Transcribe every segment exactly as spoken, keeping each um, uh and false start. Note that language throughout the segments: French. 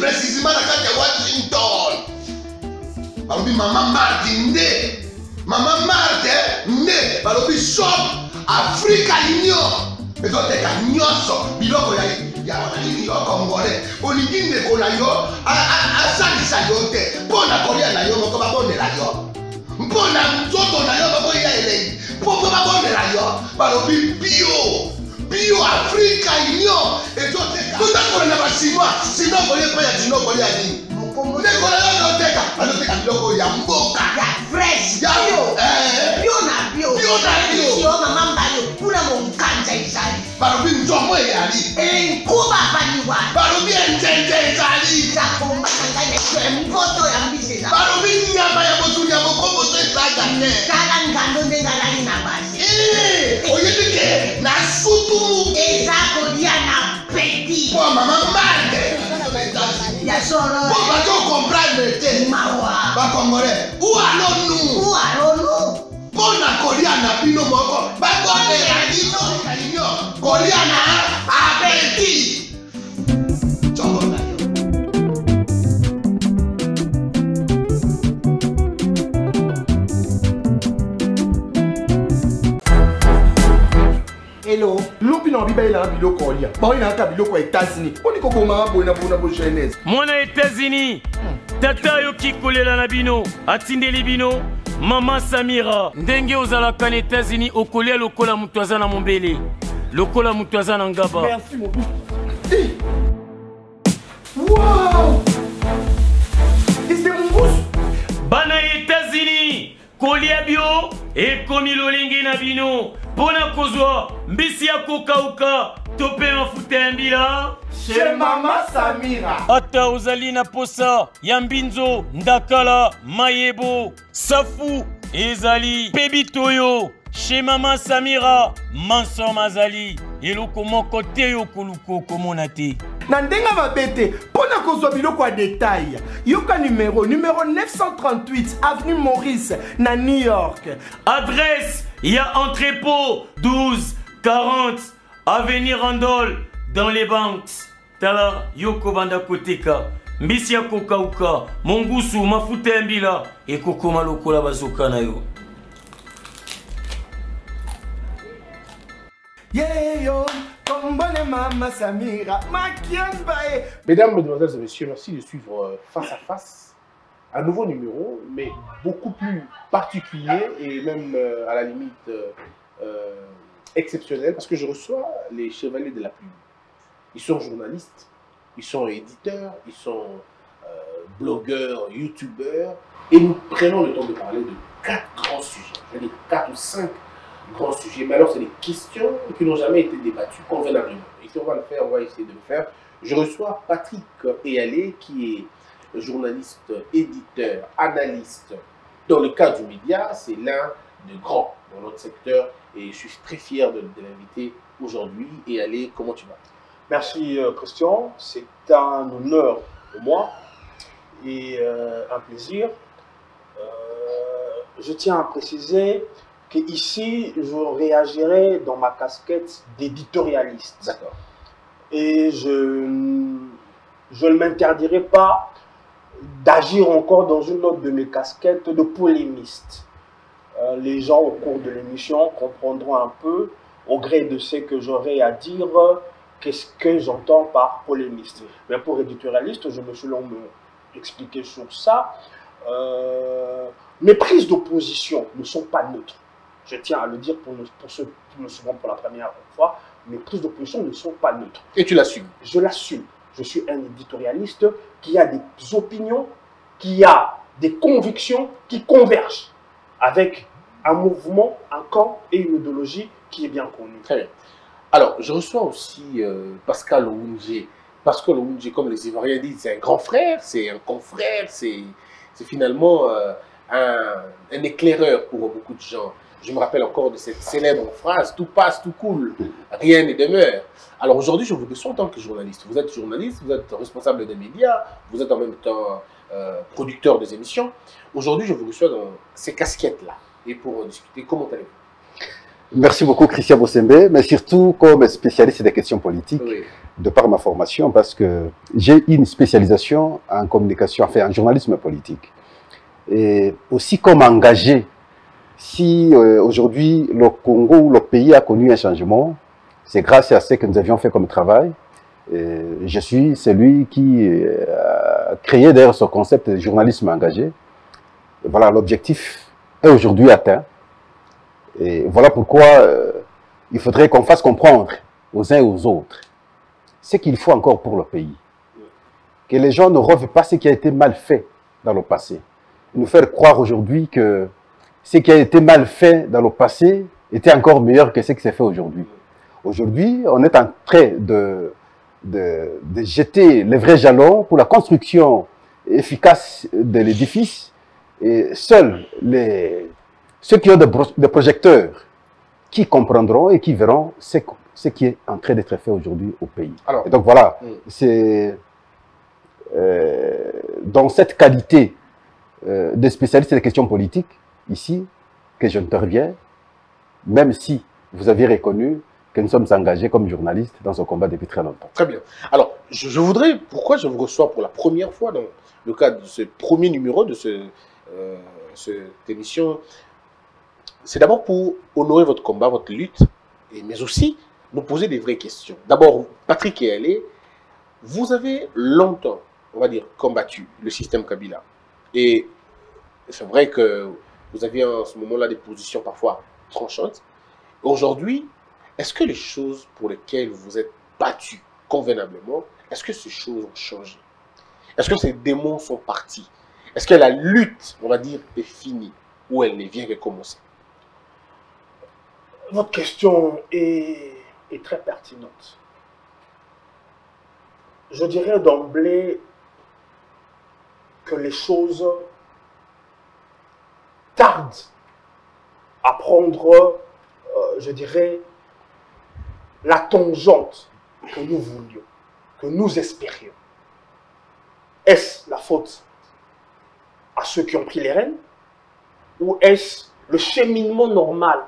précisément la carte de Washington. Balobi Maman Martin Nde. Maman Martin Nde. Balobi shop Africa Union. Mais donc, t'es qu'à nyonso. Biloko ya ya wanani yo Congolais. Olingi ndeko na yo. Asalisa yo te. Pona kolia na yo moko babondela yo. Mpona nzoto na yo bako ya elei. Poko babondela yo. Balobi bio. Bio Africa Union. Et donc, t'es qu'à. Tout à fait, on a chinois. Sinon, on y a pas ya chinois, on y a dit. Ndeko na yo noteka. Anoteka biloko ya mboka. Ya fresh. Ya bio. Eh. Bio na bio. Bio na bio. Sio mama mbayo. Kuna munganja izali. Balobi nzomo yali. Eh, kuba baniwa. Balobi enjenje ezali. Zakomba nganya kwe mboto ya mbiseza. Balobi nyama ya botu ya bokombo to esaga te. Kala ngando ndengalali na basi. Eh, oyebike na sutu. Ezako dia na petit. Po mama mande. Ya soro. Po ba to comprendre te. Mawa. Ba Congolais. Où allons-nous? Où allons-nous? Pona kolia na bino moko. Ba bonne la bino kalinyo. Kolia na abeti. Chongo na yo. Hello. Lopi na biba ila biloko kolia. Ba ina ka biloko États-Unis. Oni ko boma bona bona bo jeunesse. Mwana États-Unis. Tata yo kikolela na bino. Atindeli bino. Maman Samira. Ndenge ozalaka na États-Unis okolia lokola mutu aza na mombele. Lokola mutu aza na ngaba. Merci mon fils. Wow. C'est mon goût. Bana États-Unis. Kolia bio ekomi lolenge na bino. Pona kozwa mbisi ya kokauka tope mafuta ya mbila Chez Maman Samira. ata ozali na posa ya mbinzo ndakala mayebo safu ezali pebitoyo chez Maman Samira manso mazali eloko moko te yo koluko komona te Na ndenga mabete, pona kozwa biloko a détail. Yoka numéro, numéro neuf cent trente-huit, avenue Maurice, na New York. adresse ya entrepôt douze quarante avenue Randol dans les banques tala yoko banda koteka mbisi ya kokauka mongusu mafuta ya mbila ekokoma lokola bazoka na yo. Yeah yo, Kombone Maman Samira, Makiambae. Mesdames, Mesdemoiselles et Messieurs, merci de suivre euh, Face à Face, un nouveau numéro, mais beaucoup plus particulier et même euh, à la limite euh, euh, exceptionnel, parce que je reçois les chevaliers de la plume. Ils sont journalistes, ils sont éditeurs, ils sont euh, blogueurs, youtubeurs, et nous prenons le temps de parler de quatre grands sujets, je veux dire quatre ou cinq grands sujets, mais alors c'est des questions qui n'ont jamais été débattues convenablement. Et si on va le faire, on va essayer de le faire. Je reçois Patrick Eyalé, qui est journaliste, éditeur, analyste. Dans le cas du média, c'est l'un des grands dans notre secteur et je suis très fier de, de l'inviter aujourd'hui. Eyalé, comment tu vas? Merci euh, Christian, c'est un honneur pour moi et euh, un plaisir. Euh, je tiens à préciser qu'ici, je réagirai dans ma casquette d'éditorialiste. D'accord. Et je, je ne m'interdirai pas d'agir encore dans une autre de mes casquettes de polémiste. Euh, les gens au cours de l'émission comprendront un peu, au gré de ce que j'aurai à dire, qu'est-ce que j'entends par polémiste. Mais pour éditorialiste, je me suis long expliqué sur ça. Euh, mes prises d'opposition ne sont pas neutres. Je tiens à le dire pour, pour ceux qui me suivront pour la première fois. Mes prises d'opposition ne sont pas neutres. Et tu l'assumes? Je l'assume. Je suis un éditorialiste qui a des opinions, qui a des convictions qui convergent avec un mouvement, un camp et une idéologie qui est bien connue. Très bien. Alors, je reçois aussi euh, Pascal Owounje. Pascal Owounje, comme les Ivoiriens disent, c'est un grand frère, c'est un confrère, c'est finalement euh, un, un éclaireur pour beaucoup de gens. Je me rappelle encore de cette célèbre phrase « Tout passe, tout coule, rien ne demeure ». Alors aujourd'hui, je vous reçois en tant que journaliste. Vous êtes journaliste, vous êtes responsable des médias, vous êtes en même temps euh, producteur des émissions. Aujourd'hui, je vous reçois dans ces casquettes-là. Et pour discuter, comment allez-vous? Merci beaucoup Christian Bossembe, mais surtout comme spécialiste des questions politiques, Oui. de par ma formation, parce que j'ai une spécialisation en communication, enfin en journalisme politique. Et aussi comme engagé, si euh, aujourd'hui le Congo ou le pays a connu un changement, c'est grâce à ce que nous avions fait comme travail. Et je suis celui qui euh, a créé d'ailleurs ce concept de journalisme engagé. Et voilà, l'objectif est aujourd'hui atteint. Et voilà pourquoi euh, il faudrait qu'on fasse comprendre aux uns et aux autres ce qu'il faut encore pour le pays. Que les gens ne rêvent pas ce qui a été mal fait dans le passé. Nous faire croire aujourd'hui que ce qui a été mal fait dans le passé était encore meilleur que ce qui s'est fait aujourd'hui. Aujourd'hui, on est en train de, de, de jeter les vrais jalons pour la construction efficace de l'édifice. Et seuls les, ceux qui ont des, des projecteurs qui comprendront et qui verront ce, ce qui est en train d'être fait aujourd'hui au pays. Alors, et donc voilà, mm. c'est euh, dans cette qualité euh, de spécialiste des questions politiques, ici, que j'interviens, même si vous avez reconnu que nous sommes engagés comme journalistes dans ce combat depuis très longtemps. Très bien. Alors, je, je voudrais, pourquoi je vous reçois pour la première fois dans le cadre de ce premier numéro de ce, euh, cette émission, c'est d'abord pour honorer votre combat, votre lutte, et, mais aussi nous poser des vraies questions. D'abord, Patrick Eyalé, vous avez longtemps, on va dire, combattu le système Kabila. Et c'est vrai que vous aviez en ce moment-là des positions parfois tranchantes. Aujourd'hui, est-ce que les choses pour lesquelles vous vous êtes battu convenablement, est-ce que ces choses ont changé? Est-ce que ces démons sont partis? Est-ce que la lutte, on va dire, est finie ou elle ne vient que commencer? Votre question est, est très pertinente. Je dirais d'emblée que les choses tardent à prendre, euh, je dirais, la tangente que nous voulions, que nous espérions. Est-ce la faute à ceux qui ont pris les rênes ou est-ce le cheminement normal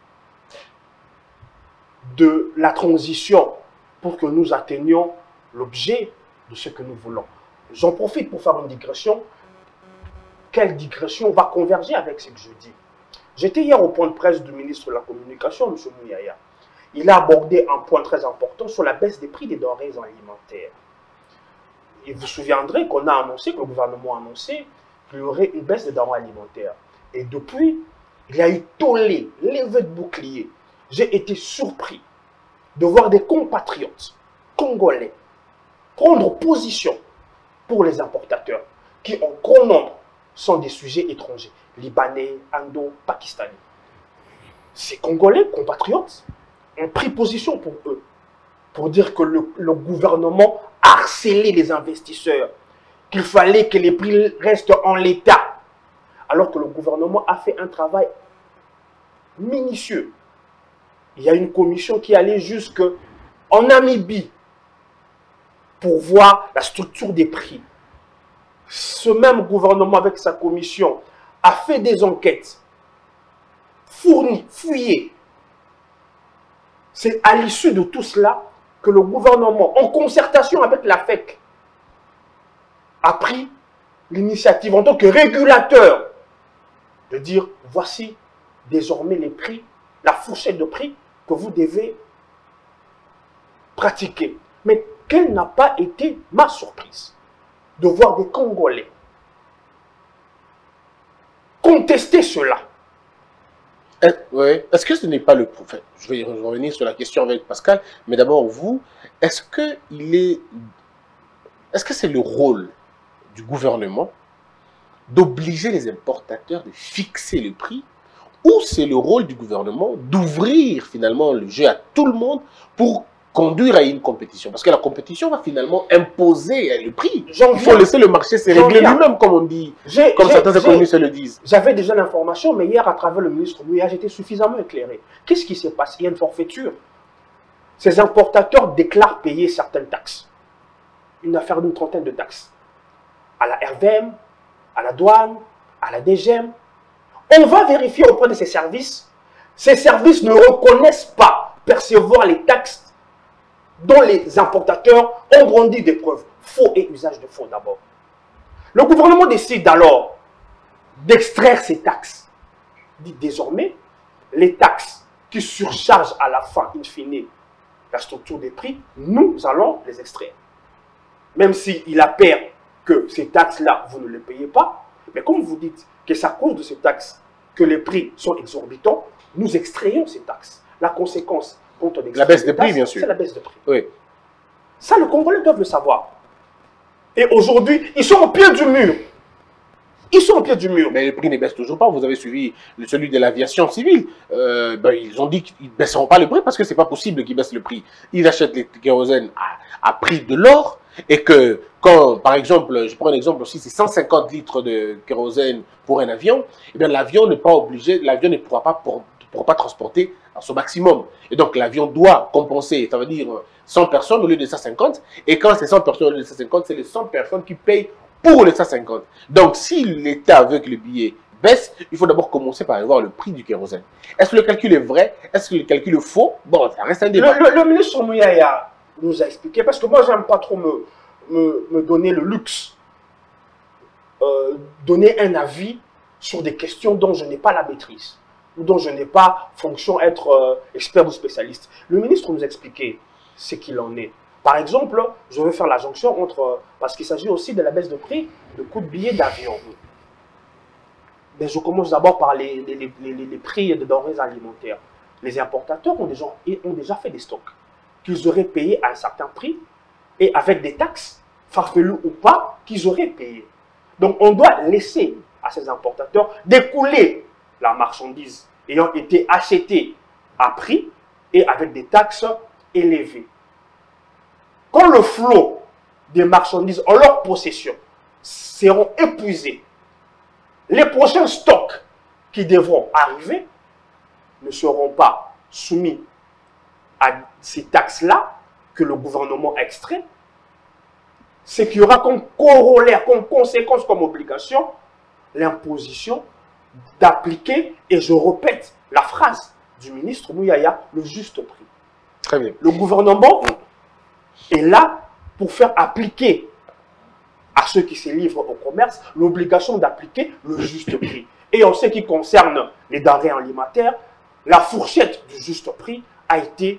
de la transition pour que nous atteignions l'objet de ce que nous voulons? J'en profite pour faire une digression. Quelle digression va converger avec ce que je dis? J'étais hier au point de presse du ministre de la Communication, M. Mouyaya. Il a abordé un point très important sur la baisse des prix des denrées alimentaires. Et vous vous souviendrez qu'on a annoncé, que le gouvernement a annoncé qu'il y aurait une baisse des denrées alimentaires. Et depuis, il y a eu tollé, levé de bouclier. J'ai été surpris de voir des compatriotes congolais prendre position pour les importateurs qui, en grand nombre, sont des sujets étrangers, libanais, indo-pakistanais. Ces Congolais, compatriotes, ont pris position pour eux, pour dire que le, le gouvernement harcelait les investisseurs, qu'il fallait que les prix restent en l'état, alors que le gouvernement a fait un travail minutieux. Il y a une commission qui allait jusqu'en Namibie pour voir la structure des prix. Ce même gouvernement, avec sa commission, a fait des enquêtes, fourni, fouillé. C'est à l'issue de tout cela que le gouvernement, en concertation avec la F E C, a pris l'initiative en tant que régulateur de dire voici désormais les prix, la fourchette de prix que vous devez pratiquer. Mais quelle n'a pas été ma surprise de voir des Congolais contester cela. Est, ouais. Est-ce que ce n'est pas le... Enfin, je vais revenir sur la question avec Pascal, mais d'abord vous, est-ce que il est... Est-ce que c'est le rôle du gouvernement d'obliger les importateurs de fixer le prix, ou c'est le rôle du gouvernement d'ouvrir finalement le jeu à tout le monde pour conduire à une compétition? Parce que la compétition va finalement imposer le prix. Il faut laisser le marché se régler lui-même, comme on dit, comme certains économistes le disent. J'avais déjà l'information, mais hier, à travers le ministre Mouya, j'étais suffisamment éclairé. Qu'est-ce qui se passe? Il y a une forfaiture. Ces importateurs déclarent payer certaines taxes. Une affaire d'une trentaine de taxes. À la R V M, à la douane, à la D G M. On va vérifier auprès de ces services ces services ne reconnaissent pas percevoir les taxes dont les importateurs ont brandi des preuves. Faux et usage de faux d'abord. Le gouvernement décide alors d'extraire ces taxes. Dit désormais, les taxes qui surchargent à la fin, in fine, la structure des prix, nous allons les extraire. Même s'il appelle que ces taxes-là, vous ne les payez pas, mais comme vous dites que c'est à cause de ces taxes que les prix sont exorbitants, nous extrayons ces taxes. La conséquence, quand on extrait La baisse des prix, taxes, bien sûr. c'est la baisse de prix. Oui. Ça, les Congolais doivent le savoir. Et aujourd'hui, ils sont au pied du mur. Ils sont au pied du mur. Mais les prix ne baissent toujours pas. Vous avez suivi le- celui de l'aviation civile. Euh, ben, ils ont dit qu'ils ne baisseront pas le prix parce que c'est pas possible qu'ils baissent le prix. Ils achètent les kérosènes à, à prix de l'or et que quand, par exemple, je prends un exemple aussi, c'est cent cinquante litres de kérosène pour un avion, et bien l'avion n'est pas obligé, l'avion ne pourra pas, pour, ne pourra pas transporter à son maximum. Et donc l'avion doit compenser, ça veut dire cent personnes au lieu de cent cinquante. Et quand c'est cent personnes au lieu de cent cinquante, c'est les cent personnes qui payent pour les cent cinquante. Donc, si l'État veut que le billet baisse, il faut d'abord commencer par avoir le prix du kérosène. Est-ce que le calcul est vrai? Est-ce que le calcul est faux? Bon, ça reste un débat. Le, le, le ministre Mouyaya nous a expliqué, parce que moi, j'aime pas trop me, me, me donner le luxe, euh, donner un avis sur des questions dont je n'ai pas la maîtrise, ou dont je n'ai pas fonction être euh, expert ou spécialiste. Le ministre nous a expliqué ce qu'il en est. Par exemple, je veux faire la jonction entre, parce qu'il s'agit aussi de la baisse de prix de coût de billets d'avion. Mais je commence d'abord par les, les, les, les, les prix de denrées alimentaires. Les importateurs ont déjà, ont déjà fait des stocks qu'ils auraient payés à un certain prix et avec des taxes, farfelues ou pas, qu'ils auraient payé. Donc on doit laisser à ces importateurs d'écouler la marchandise ayant été achetée à prix et avec des taxes élevées. Quand le flot des marchandises en leur possession seront épuisés, les prochains stocks qui devront arriver ne seront pas soumis à ces taxes-là que le gouvernement a extrait. Ce qui aura comme corollaire, comme conséquence, comme obligation, l'imposition d'appliquer, et je répète la phrase du ministre Mouyaya, le juste prix. Très bien. Le gouvernement est là pour faire appliquer à ceux qui se livrent au commerce l'obligation d'appliquer le juste prix. Et en ce qui concerne les denrées alimentaires, la fourchette du juste prix a été,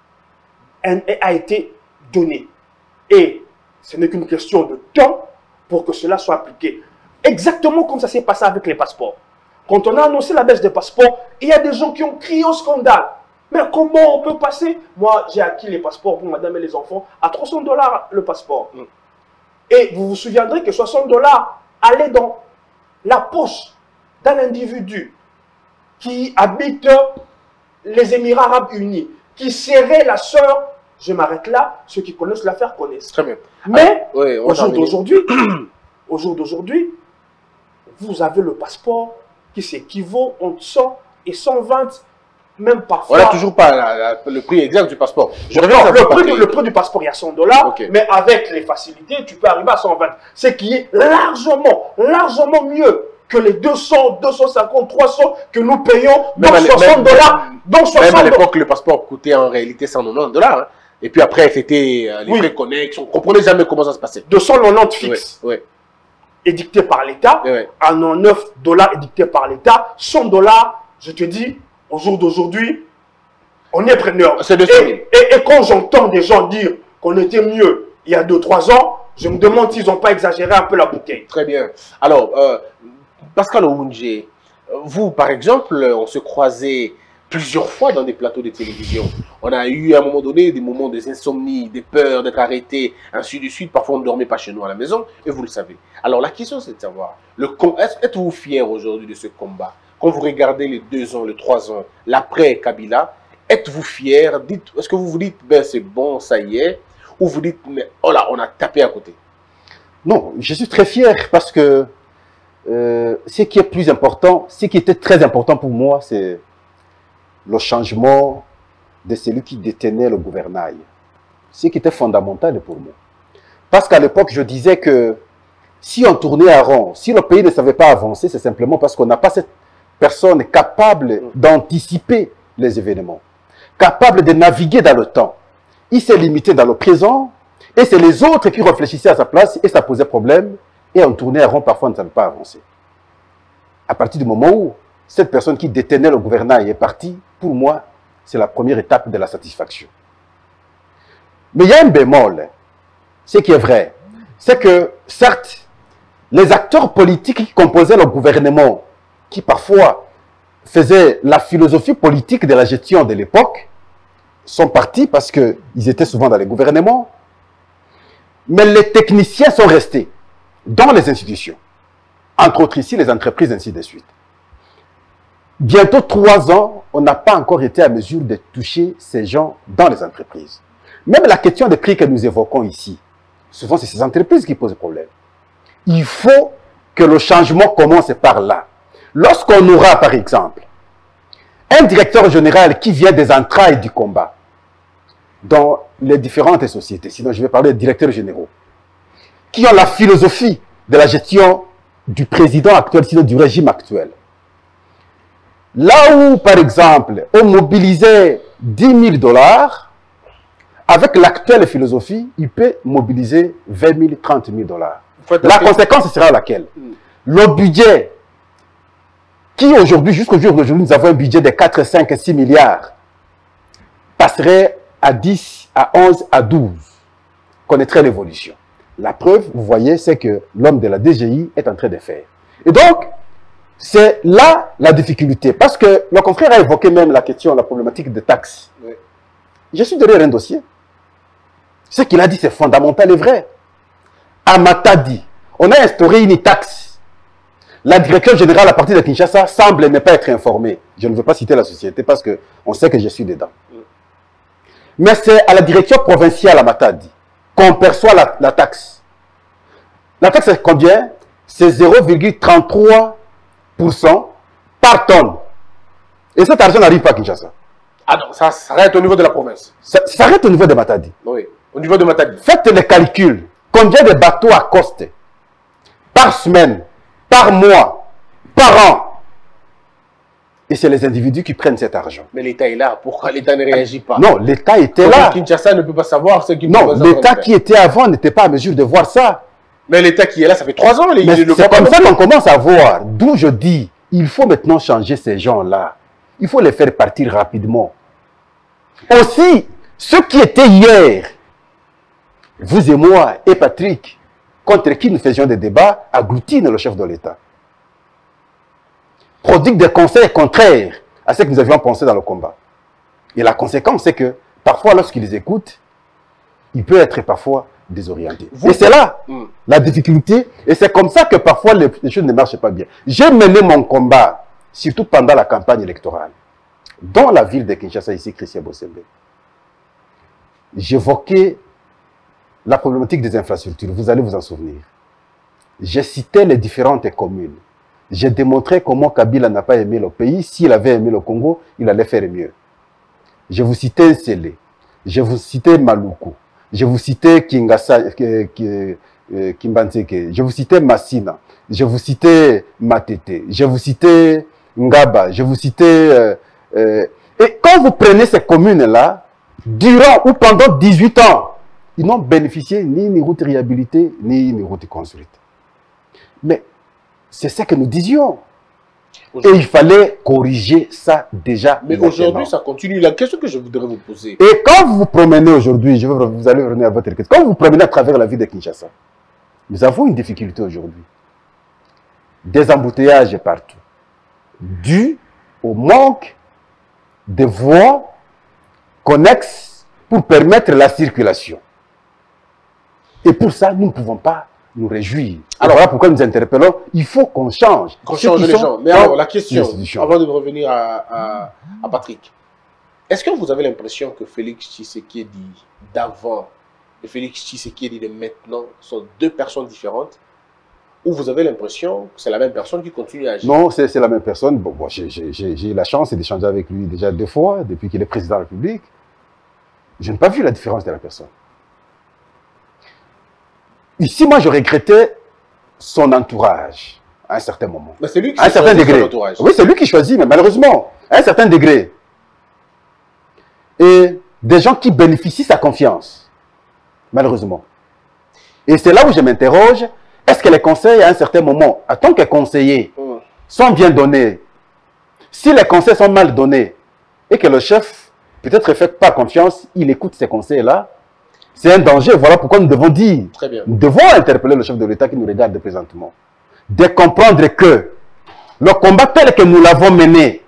a été donnée. Et ce n'est qu'une question de temps pour que cela soit appliqué. Exactement comme ça s'est passé avec les passeports. Quand on a annoncé la baisse des passeports, il y a des gens qui ont crié au scandale. Mais comment on peut passer? Moi, j'ai acquis les passeports pour madame et les enfants à trois cents dollars le passeport. Mm. Et vous vous souviendrez que soixante dollars allaient dans la poche d'un individu qui habite les Émirats Arabes Unis, qui serait la sœur, je m'arrête là, ceux qui connaissent l'affaire connaissent. Très bien. Mais ah, oui, au jour d'aujourd'hui, au jour d'aujourd'hui, vous avez le passeport qui s'équivaut entre cent et cent vingt. Même parfois. On n'a toujours pas la, la, le prix exact du passeport. Je reviens non, à le, prix, du, le prix du passeport, il y a cent dollars, okay. Mais avec les facilités, tu peux arriver à cent vingt. Ce qui est largement, largement mieux que les deux cents, deux cent cinquante, trois cents que nous payons, donc soixante dollars. Même à l'époque, le passeport coûtait en réalité cent quatre-vingt-dix dollars. Hein. Et puis après, c'était euh, les oui. frais de connexion. On ne comprenait jamais comment ça se passait. deux cent quatre-vingt-dix fixe. Oui, oui. Édicté par l'État. Oui. À quatre-vingt-neuf dollars édicté par l'État. cent dollars, je te dis, au jour d'aujourd'hui, on est preneur. C'est de et, et, et quand j'entends des gens dire qu'on était mieux il y a deux trois ans, je me demande s'ils n'ont pas exagéré un peu la bouteille. Très bien. Alors, euh, Pascal Owoundje, vous, par exemple, on se croisait plusieurs fois dans des plateaux de télévision. On a eu à un moment donné des moments d'insomnie, des peurs d'être arrêté, ainsi de suite. Parfois, on ne dormait pas chez nous à la maison, et vous le savez. Alors, la question, c'est de savoir, êtes-vous fier aujourd'hui de ce combat? Quand vous regardez les deux ans, les trois ans, l'après Kabila, êtes-vous fier? Est-ce que vous vous dites, ben c'est bon, ça y est? Ou vous dites, mais oh là, on a tapé à côté? Non, je suis très fier parce que euh, ce qui est plus important, ce qui était très important pour moi, c'est le changement de celui qui détenait le gouvernail. Ce qui était fondamental pour moi. Parce qu'à l'époque, je disais que si on tournait à rond, si le pays ne savait pas avancer, c'est simplement parce qu'on n'a pas cette personne capable d'anticiper les événements, capable de naviguer dans le temps. Il s'est limité dans le présent, et c'est les autres qui réfléchissaient à sa place, et ça posait problème, et on tournait à rond, parfois on ne savait pas avancer. À partir du moment où cette personne qui détenait le gouvernail est partie, pour moi, c'est la première étape de la satisfaction. Mais il y a un bémol, ce qui est vrai, c'est que, certes, les acteurs politiques qui composaient le gouvernement, qui parfois faisaient la philosophie politique de la gestion de l'époque, sont partis parce qu'ils étaient souvent dans les gouvernements, mais les techniciens sont restés dans les institutions, entre autres ici les entreprises, ainsi de suite. Bientôt trois ans, on n'a pas encore été à mesure de toucher ces gens dans les entreprises. Même la question des prix que nous évoquons ici, souvent c'est ces entreprises qui posent problème. Il faut que le changement commence par là. Lorsqu'on aura, par exemple, un directeur général qui vient des entrailles du combat, dans les différentes sociétés, sinon je vais parler de directeurs généraux, qui ont la philosophie de la gestion du président actuel, sinon du régime actuel. Là où, par exemple, on mobilisait dix mille dollars, avec l'actuelle philosophie, il peut mobiliser vingt mille, trente mille dollars. La conséquence sera laquelle? Mm. Le budget, qui aujourd'hui, jusqu'au jour d'aujourd'hui, nous avons un budget de quatre, cinq, six milliards, passerait à dix, à onze, à douze, connaîtrait l'évolution. La preuve, vous voyez, c'est que l'homme de la D G I est en train de faire. Et donc, c'est là la difficulté. Parce que le confrère a évoqué même la question, la problématique des taxes. Oui. Je suis derrière un dossier. Ce qu'il a dit, c'est fondamental et vrai. À Matadi, on a instauré une taxe. La direction générale à partir de Kinshasa semble ne pas être informée. Je ne veux pas citer la société parce qu'on sait que je suis dedans. Mais c'est à la direction provinciale à Matadi qu'on perçoit la, la taxe. La taxe, c'est combien? C'est zéro virgule trente-trois pour cent par tonne. Et cet argent n'arrive pas à Kinshasa. Ah non, ça s'arrête au niveau de la province. Ça s'arrête au niveau de Matadi. Oui, au niveau de Matadi. Faites les calculs. Combien de bateaux accostent par semaine, par mois, par an? Et c'est les individus qui prennent cet argent. Mais l'État est là. Pourquoi l'État ne réagit pas? Non, l'État était Pourquoi là. Kinshasa ne peut pas savoir ce qui Non, l'État qui était avant n'était pas à mesure de voir ça. Mais l'État qui est là, ça fait trois ans. C'est comme ça qu'on commence à voir. D'où je dis, il faut maintenant changer ces gens-là. Il faut les faire partir rapidement. Aussi, ceux qui étaient hier, vous et moi et Patrick, contre qui nous faisions des débats, agglutinent le chef de l'État. Prodigue des conseils contraires à ce que nous avions pensé dans le combat. Et la conséquence, c'est que parfois, lorsqu'ils les écoutent, il peut être parfois désorienté. Vous, et c'est là mm. la difficulté. Et c'est comme ça que parfois les, les choses ne marchent pas bien. J'ai mené mon combat, surtout pendant la campagne électorale, dans la ville de Kinshasa, ici, Christian Bosembe. J'évoquais la problématique des infrastructures. Vous allez vous en souvenir. J'ai cité les différentes communes. J'ai démontré comment Kabila n'a pas aimé le pays. S'il avait aimé le Congo, il allait faire mieux. Je vous citais Nsele. Je vous citais Maluku. Je vous citais Kingasa, Kimbanseke. Je vous citais Massina. Je vous citais Matete. Je vous citais Ngaba. Je vous citais... Euh, euh, et quand vous prenez ces communes-là, durant ou pendant dix-huit ans, ils n'ont bénéficié ni d'une route réhabilitée, ni d'une route construite. Mais c'est ce que nous disions. Et il fallait corriger ça déjà. Mais aujourd'hui, ça continue. La question que je voudrais vous poser. Et quand vous vous promenez aujourd'hui, je veux, vous allez revenir à votre question, quand vous vous promenez à travers la ville de Kinshasa, nous avons une difficulté aujourd'hui. Des embouteillages partout. Dû au manque de voies connexes pour permettre la circulation. Et pour ça, nous ne pouvons pas nous réjouir. Alors voilà pourquoi nous interpellons, il faut qu'on change. Qu'on change les gens. Mais alors, la question, avant de revenir à, à, à Patrick, est-ce que vous avez l'impression que Félix Tshisekedi d'avant et Félix Tshisekedi de maintenant sont deux personnes différentes? Ou vous avez l'impression que c'est la même personne qui continue à agir? Non, c'est la même personne. Bon, bon, j'ai eu la chance d'échanger avec lui déjà deux fois, depuis qu'il est président de la République. Je n'ai pas vu la différence de la personne. Ici, moi, je regrettais son entourage. à un certain moment. Mais c'est lui qui à un certain choisit son degré. entourage. Oui, c'est lui qui choisit, mais malheureusement, à un certain degré. Et des gens qui bénéficient de sa confiance, malheureusement. Et c'est là où je m'interroge, est-ce que les conseils, à un certain moment, en tant que conseiller, Mm. sont bien donnés? Si les conseils sont mal donnés, et que le chef, peut-être, ne fait pas confiance, il écoute ces conseils-là, c'est un danger. Voilà pourquoi nous devons dire, Très bien. nous devons interpeller le chef de l'État qui nous regarde présentement, de comprendre que le combat tel que nous l'avons mené,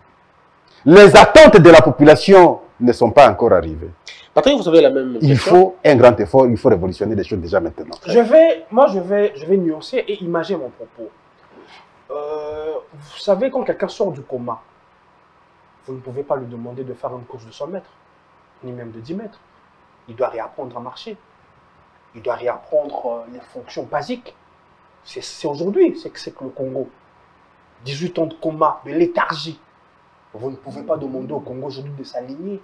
les attentes de la population ne sont pas encore arrivées. Patrick, vous avez la même Il question? faut un grand effort, il faut révolutionner les choses déjà maintenant. Je vais, moi, je vais, je vais nuancer et imaginer mon propos. Euh, vous savez, quand quelqu'un sort du coma, vous ne pouvez pas lui demander de faire une course de cent mètres, ni même de dix mètres. Il doit réapprendre à marcher. Il doit réapprendre euh, les fonctions basiques. C'est aujourd'hui, c'est que c'est que le Congo. dix-huit ans de coma, de léthargie. Vous ne pouvez pas demander au Congo aujourd'hui de s'aligner.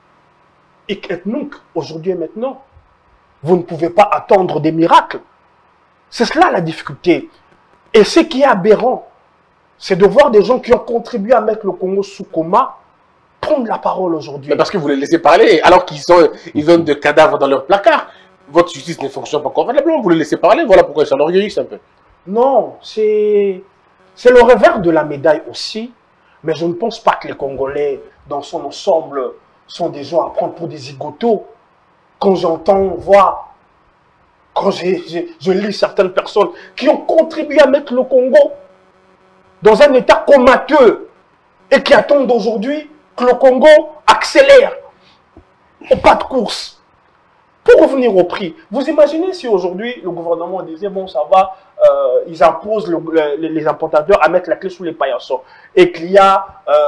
Et donc, aujourd'hui et maintenant, vous ne pouvez pas attendre des miracles. C'est cela la difficulté. Et ce qui est aberrant, c'est de voir des gens qui ont contribué à mettre le Congo sous coma prendre la parole aujourd'hui. Mais parce que vous les laissez parler, alors qu'ils ont, ils ont des cadavres dans leur placard. Votre justice ne fonctionne pas convenablement, vous les laissez parler, voilà pourquoi ils s'enorgueillissent un peu. Non, c'est c'est le revers de la médaille aussi, mais je ne pense pas que les Congolais, dans son ensemble, sont des gens à prendre pour des zigotos. Quand j'entends, voir, quand je, je, je lis certaines personnes qui ont contribué à mettre le Congo dans un état comateux et qui attendent aujourd'hui que le Congo accélère au pas de course. Pour revenir au prix, vous imaginez si aujourd'hui le gouvernement disait bon ça va, euh, ils imposent le, le, les importateurs à mettre la clé sous les paillassons et qu'il y a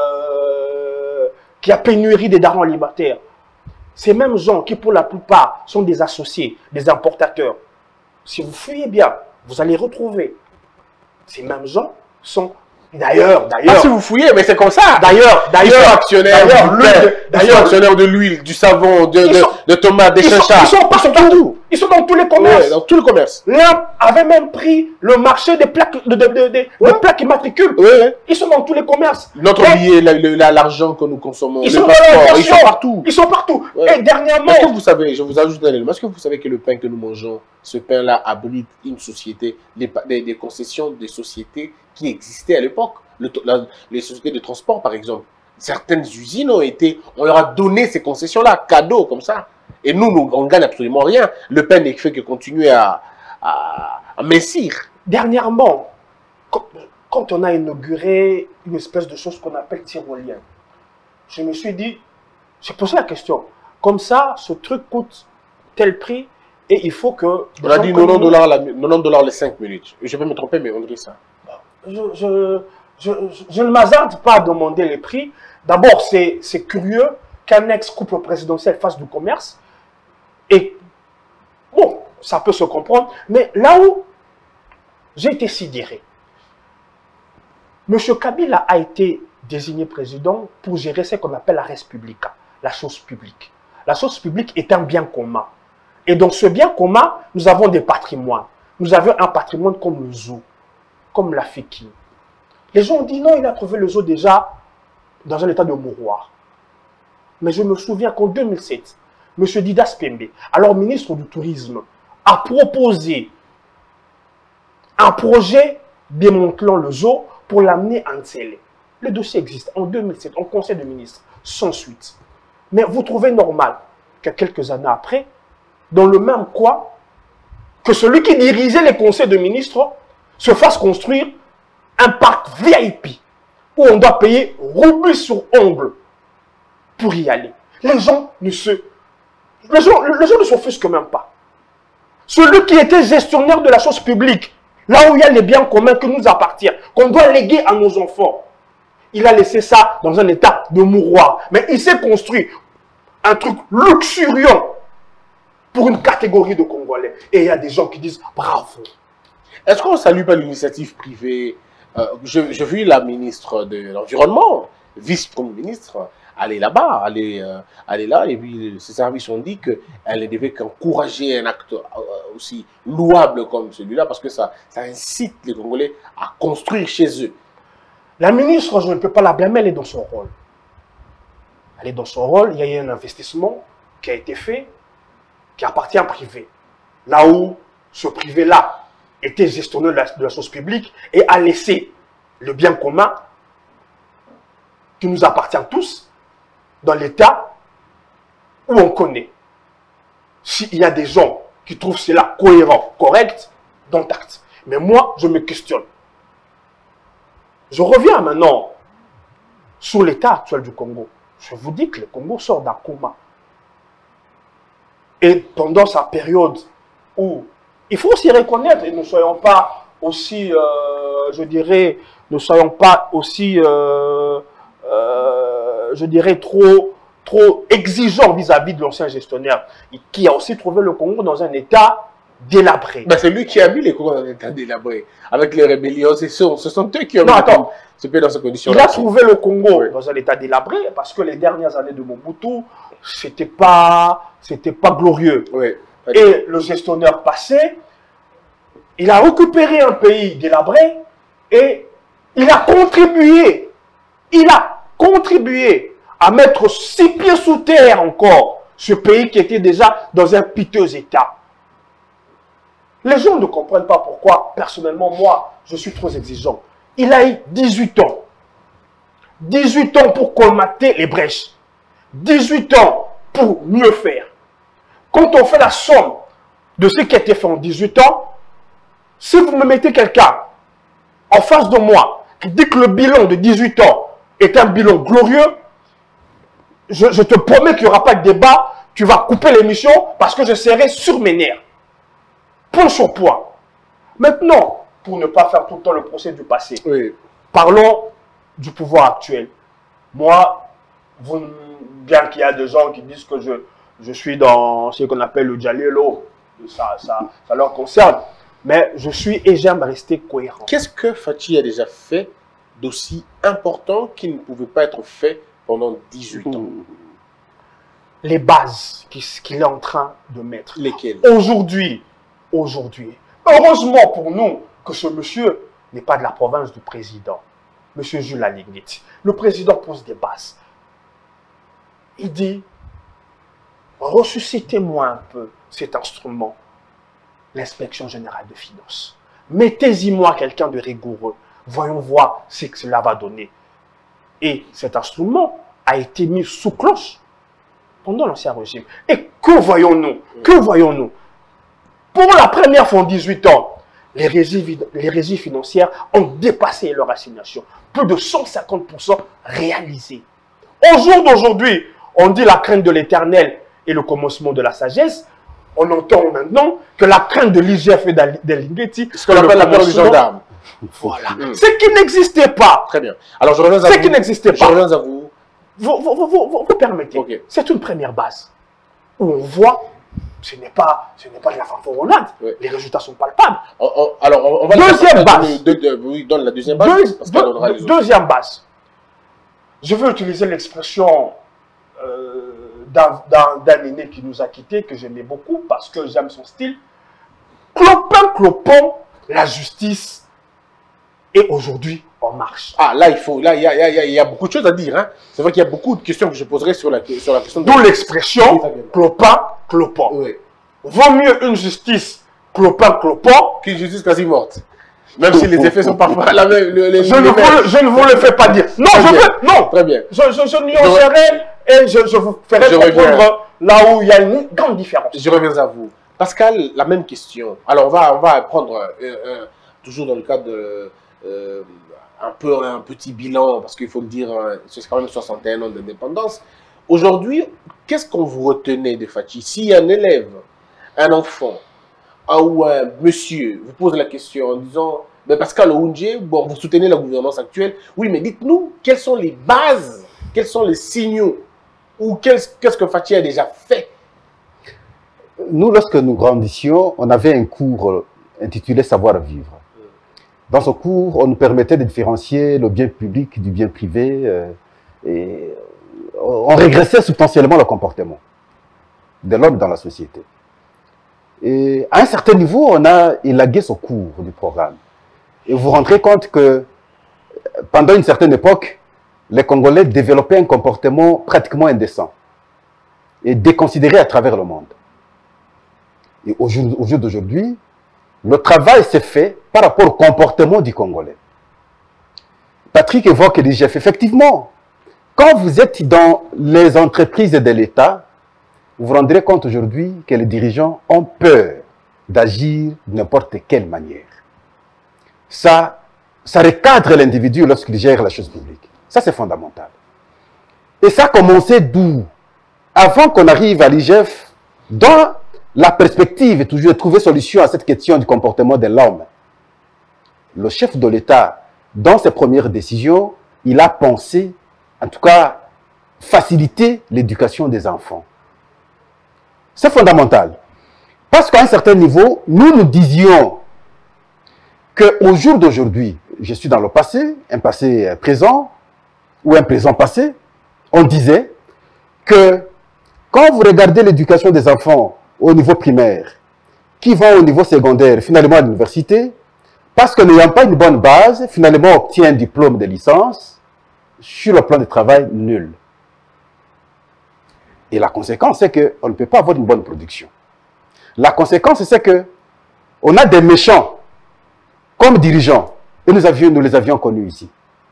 euh, qu'il y a pénurie des denrées alimentaires. Ces mêmes gens qui pour la plupart sont des associés, des importateurs, si vous fouillez bien, vous allez retrouver ces mêmes gens sont d'ailleurs, d'ailleurs. Ah, si vous fouillez, mais c'est comme ça. D'ailleurs, Ils sont d'ailleurs, actionnaires d'ailleurs, du l'huile pain, de- ils sont d'ailleurs, actionnaires de l'huile, du savon, de, Ils de, sont- de tomates, des ils sont, chinchards. ils sont partout. Ils sont dans tous les commerces. Ouais, dans tout le commerce. L'un avait même pris le marché des plaques, de, de, de, de- Ouais. des plaques immatricules. Oui, oui. Ils sont dans tous les commerces. Notre Et billet, la- le- la- l'argent que nous consommons, ils le sont dans passeport, ils l'inflation. sont partout. Ils sont partout. Ouais. Et dernièrement, Est-ce que vous savez, je vous ajoute un élément, est-ce que vous savez que le pain que nous mangeons, ce pain-là abrite une société, des, pa- des, des concessions des sociétés qui existaient à l'époque, le to- la- les sociétés de transport par exemple. Certaines usines ont été, on leur a donné ces concessions-là, cadeaux comme ça. Et nous, nous on ne gagne absolument rien. Le pain n'est fait que continuer à, à, à mincir. dernièrement, quand, quand on a inauguré une espèce de chose qu'on appelle tyrolien, je me suis dit, j'ai posé la question, comme ça, ce truc coûte tel prix et il faut que... On a dit quatre-vingt-dix dollars, la, quatre-vingt-dix dollars les cinq minutes. Je peux me tromper, mais on dirait ça. Je, je, je, je- je ne m'hasarde pas à demander les prix. D'abord, c'est c'est curieux qu'un ex-couple présidentiel fasse du commerce. Et bon, ça peut se comprendre. Mais là où j'ai été sidéré, M. Kabila a été désigné président pour gérer ce qu'on appelle la res publica, la chose publique. La chose publique est un bien commun. Et dans ce bien commun, nous avons des patrimoines. Nous avons un patrimoine comme le zoo, comme la Fiki. Les gens ont dit non, il a trouvé le zoo déjà dans un état de mouroir. Mais je me souviens qu'en deux mille sept, M. Didas Pembe, alors ministre du Tourisme, a proposé un projet démantelant le zoo pour l'amener à Ntsele. Le dossier existe en deux mille sept, en conseil de ministres, sans suite. Mais vous trouvez normal que quelques années après, dans le même coin, que celui qui dirigeait les conseils de ministres se fasse construire un parc V I P où on doit payer rubis sur ongle pour y aller. Les gens ne se... Les gens, les gens ne s'offusquent même pas. Celui qui était gestionnaire de la chose publique, là où il y a les biens communs qui nous appartiennent, qu'on doit léguer à nos enfants, il a laissé ça dans un état de mouroir. Mais il s'est construit un truc luxuriant pour une catégorie de Congolais. Et il y a des gens qui disent bravo. Est-ce qu'on ne salue pas l'initiative privée? euh, je, je vis la ministre de l'Environnement, vice-premier ministre, aller là-bas, aller, euh, aller là. Et puis, ses services ont dit qu'elle ne devait qu'encourager un acte euh, aussi louable comme celui-là, parce que ça, ça incite les Congolais à construire chez eux. La ministre, je ne peux pas la blâmer, elle est dans son rôle. Elle est dans son rôle, il y a eu un investissement qui a été fait, qui appartient à un privé. Là où ce privé-là était gestionnaire de la, de la chose publique et a laissé le bien commun qui nous appartient tous dans l'état où on connaît. S'il y a des gens qui trouvent cela cohérent, correct, dont acte. Mais moi, je me questionne. Je reviens maintenant sur l'état actuel du Congo. Je vous dis que le Congo sort d'un coma. Et pendant sa période où il faut s'y reconnaître et ne soyons pas aussi, euh, je dirais, ne soyons pas aussi, euh, euh, je dirais, trop, trop exigeants vis-à-vis de l'ancien gestionnaire qui a aussi trouvé le Congo dans un état délabré. Ben, c'est lui qui a mis les Congos dans un état délabré. Avec les rébellions, ce sont, ce sont eux qui ont non, mis attends. ce pays dans ces conditions. Il a trouvé le Congo oui. dans un état délabré parce que les dernières années de Mobutu, c'était pas, c'était pas glorieux. Oui. Et le gestionnaire passé, il a récupéré un pays délabré et il a contribué, il a contribué à mettre six pieds sous terre encore ce pays qui était déjà dans un piteux état. Les gens ne comprennent pas pourquoi, personnellement, moi, je suis trop exigeant. Il a eu dix-huit ans. dix-huit ans pour colmater les brèches. dix-huit ans pour mieux faire. Quand on fait la somme de ce qui a été fait en dix-huit ans, si vous me mettez quelqu'un en face de moi qui dit que le bilan de dix-huit ans est un bilan glorieux, je, je te promets qu'il n'y aura pas de débat, tu vas couper l'émission parce que je serai sur mes nerfs. Point sur point. Maintenant, pour ne pas faire tout le temps le procès du passé, oui. Parlons du pouvoir actuel. Moi, vous, bien qu'il y a des gens qui disent que je, je suis dans ce qu'on appelle le Djalelo, ça, ça, ça leur concerne, mais je suis et j'aime rester cohérent. Qu'est-ce que Fachi a déjà fait d'aussi important qui ne pouvait pas être fait pendant dix-huit ans? Les bases qu'il est en train de mettre. Lesquelles? Aujourd'hui, aujourd'hui, heureusement pour nous que ce monsieur n'est pas de la province du président, monsieur Jules Alignit. Le président pose des bases. Il dit, ressuscitez-moi un peu cet instrument, l'inspection générale des finances. Mettez-y moi quelqu'un de rigoureux. Voyons voir ce que cela va donner. Et cet instrument a été mis sous cloche pendant l'ancien régime. Et que voyons-nous? Que voyons-nous? Pour la première fois en dix-huit ans, les régies, les régies financières ont dépassé leur assignation. Plus de cent cinquante pour cent réalisés. Au jour d'aujourd'hui, on dit la crainte de l'éternel et le commencement de la sagesse. On entend maintenant que la crainte de l'I G F et d'Alinguetti, ce qu'on appelle la peur du gendarme. Voilà. Mmh. Ce qui n'existait pas. Très bien. Alors je reviens à vous. Ce qui n'existait pas. Je reviens à vous. Vous, vous, vous, vous, vous permettez. Okay. C'est une première base où on voit. Ce n'est pas, ce n'est pas de la fanfaronnade. Oui. Les résultats sont palpables. On, on, alors, on, on va deuxième base. De, de, de, oui, donne la deuxième base. Deux, parce deux, deux, deuxième base. Je veux utiliser l'expression euh, d'un aîné qui nous a quittés, que j'aimais beaucoup parce que j'aime son style. Clopin, clopin, la justice est aujourd'hui en marche. Ah, là, il faut, là, il y a, il y a, il y a beaucoup de choses à dire. Hein. C'est vrai qu'il y a beaucoup de questions que je poserai sur la, sur la question de... D'où l'expression clopin, clopin. Oui. Vaut mieux une justice clopin, clopin qu'une justice quasi morte. Même si les effets sont parfois la même. Le, les, je, ne vous, je ne vous le fais pas dire. Non, Très je bien. veux. Non. Très bien. Je, je, je nuancerai et je, je vous ferai je comprendre reviens. Là où il y a une grande différence. Je reviens à vous. Pascal, la même question. Alors, on va, on va prendre, euh, euh, toujours dans le cadre de. Euh, un peu un petit bilan, parce qu'il faut le dire, c'est quand même soixante et un ans d'indépendance. Aujourd'hui, qu'est-ce qu'on vous retenait de Fachi? Si un élève, un enfant, ou un monsieur vous pose la question en disant, ben Pascal Oundje, bon, vous soutenez la gouvernance actuelle, oui, mais dites-nous, quelles sont les bases, quels sont les signaux, ou qu'est-ce que Fachi a déjà fait? Nous, lorsque nous grandissions, on avait un cours intitulé « Savoir-vivre ». Dans ce cours, on nous permettait de différencier le bien public du bien privé. Euh, et on régressait substantiellement le comportement de l'homme dans la société. Et à un certain niveau, on a élagué ce cours du programme. Et vous vous rendrez compte que pendant une certaine époque, les Congolais développaient un comportement pratiquement indécent et déconsidéré à travers le monde. Et au jour, au jour d'aujourd'hui, le travail s'est fait par rapport au comportement du Congolais. Patrick évoque l'I G F. Effectivement, quand vous êtes dans les entreprises de l'État, vous vous rendrez compte aujourd'hui que les dirigeants ont peur d'agir de n'importe quelle manière. Ça, ça recadre l'individu lorsqu'il gère la chose publique. Ça, c'est fondamental. Et ça a commencé d'où? Avant qu'on arrive à l'I G F, dans la perspective et toujours de trouver solution à cette question du comportement de l'homme, le chef de l'État, dans ses premières décisions, il a pensé, en tout cas, faciliter l'éducation des enfants. C'est fondamental. Parce qu'à un certain niveau, nous nous disions qu'au jour d'aujourd'hui, je suis dans le passé, un passé présent, ou un présent passé, on disait que quand vous regardez l'éducation des enfants au niveau primaire, qui vont au niveau secondaire, finalement à l'université, parce que n'ayant pas une bonne base, finalement obtient un diplôme de licence, sur le plan de travail, nul. Et la conséquence, c'est qu'on ne peut pas avoir une bonne production. La conséquence, c'est que on a des méchants comme dirigeants, et nous, avions, nous les avions connus ici.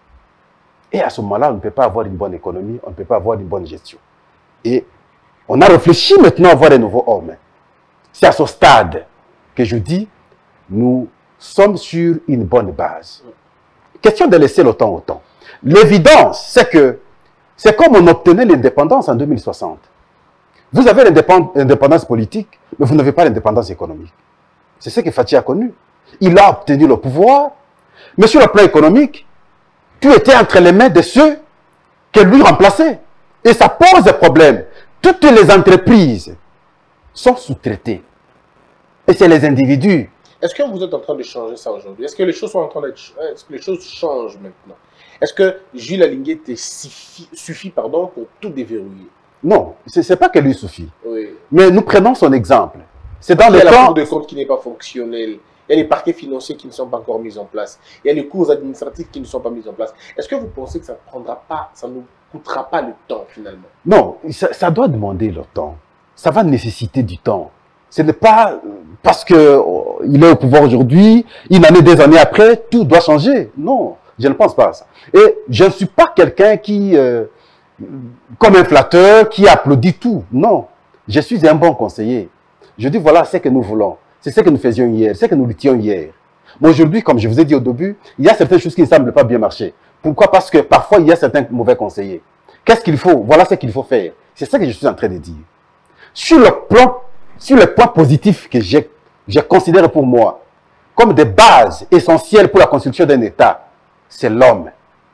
Et à ce moment-là, on ne peut pas avoir une bonne économie, on ne peut pas avoir une bonne gestion. Et on a réfléchi maintenant à avoir un nouveau homme. C'est à ce stade que je dis, nous sommes sur une bonne base. Question de laisser le temps au temps. L'évidence, c'est que c'est comme on obtenait l'indépendance en deux mille soixante. Vous avez l'indépendance politique, mais vous n'avez pas l'indépendance économique. C'est ce que Fathi a connu. Il a obtenu le pouvoir, mais sur le plan économique, tout était entre les mains de ceux qui lui remplaçaient. Et ça pose des problèmes. Toutes les entreprises sont sous-traitées. Et c'est les individus. Est-ce que vous êtes en train de changer ça aujourd'hui? Est-ce que les choses sont en train d'être... Est-ce que les choses changent maintenant? Est-ce que Jules Alingué suffit, suffit pardon, pour tout déverrouiller? Non, ce n'est pas que lui suffit. Oui. Mais nous prenons son exemple. C'est dans il y le a temps... la Cour de compte qui n'est pas fonctionnelle. Il y a les parquets financiers qui ne sont pas encore mis en place. Il y a les cours administratifs qui ne sont pas mis en place. Est-ce que vous pensez que ça ne prendra pas, ça ne coûtera pas le temps finalement? Non, ça, ça doit demander le temps. Ça va nécessiter du temps. Ce n'est pas parce qu'il oh, est au pouvoir aujourd'hui, une année, des années après, tout doit changer. Non, je ne pense pas à ça. Et je ne suis pas quelqu'un qui, euh, comme un flatteur, qui applaudit tout. Non, je suis un bon conseiller. Je dis voilà ce que nous voulons. C'est ce que nous faisions hier, c'est ce que nous luttions hier. Mais aujourd'hui, comme je vous ai dit au début, il y a certaines choses qui ne semblent pas bien marcher. Pourquoi? Parce que parfois, il y a certains mauvais conseillers. Qu'est-ce qu'il faut? Voilà ce qu'il faut faire. C'est ça que je suis en train de dire. Sur le plan, sur les points positifs que je, je considère pour moi comme des bases essentielles pour la construction d'un État, c'est l'homme.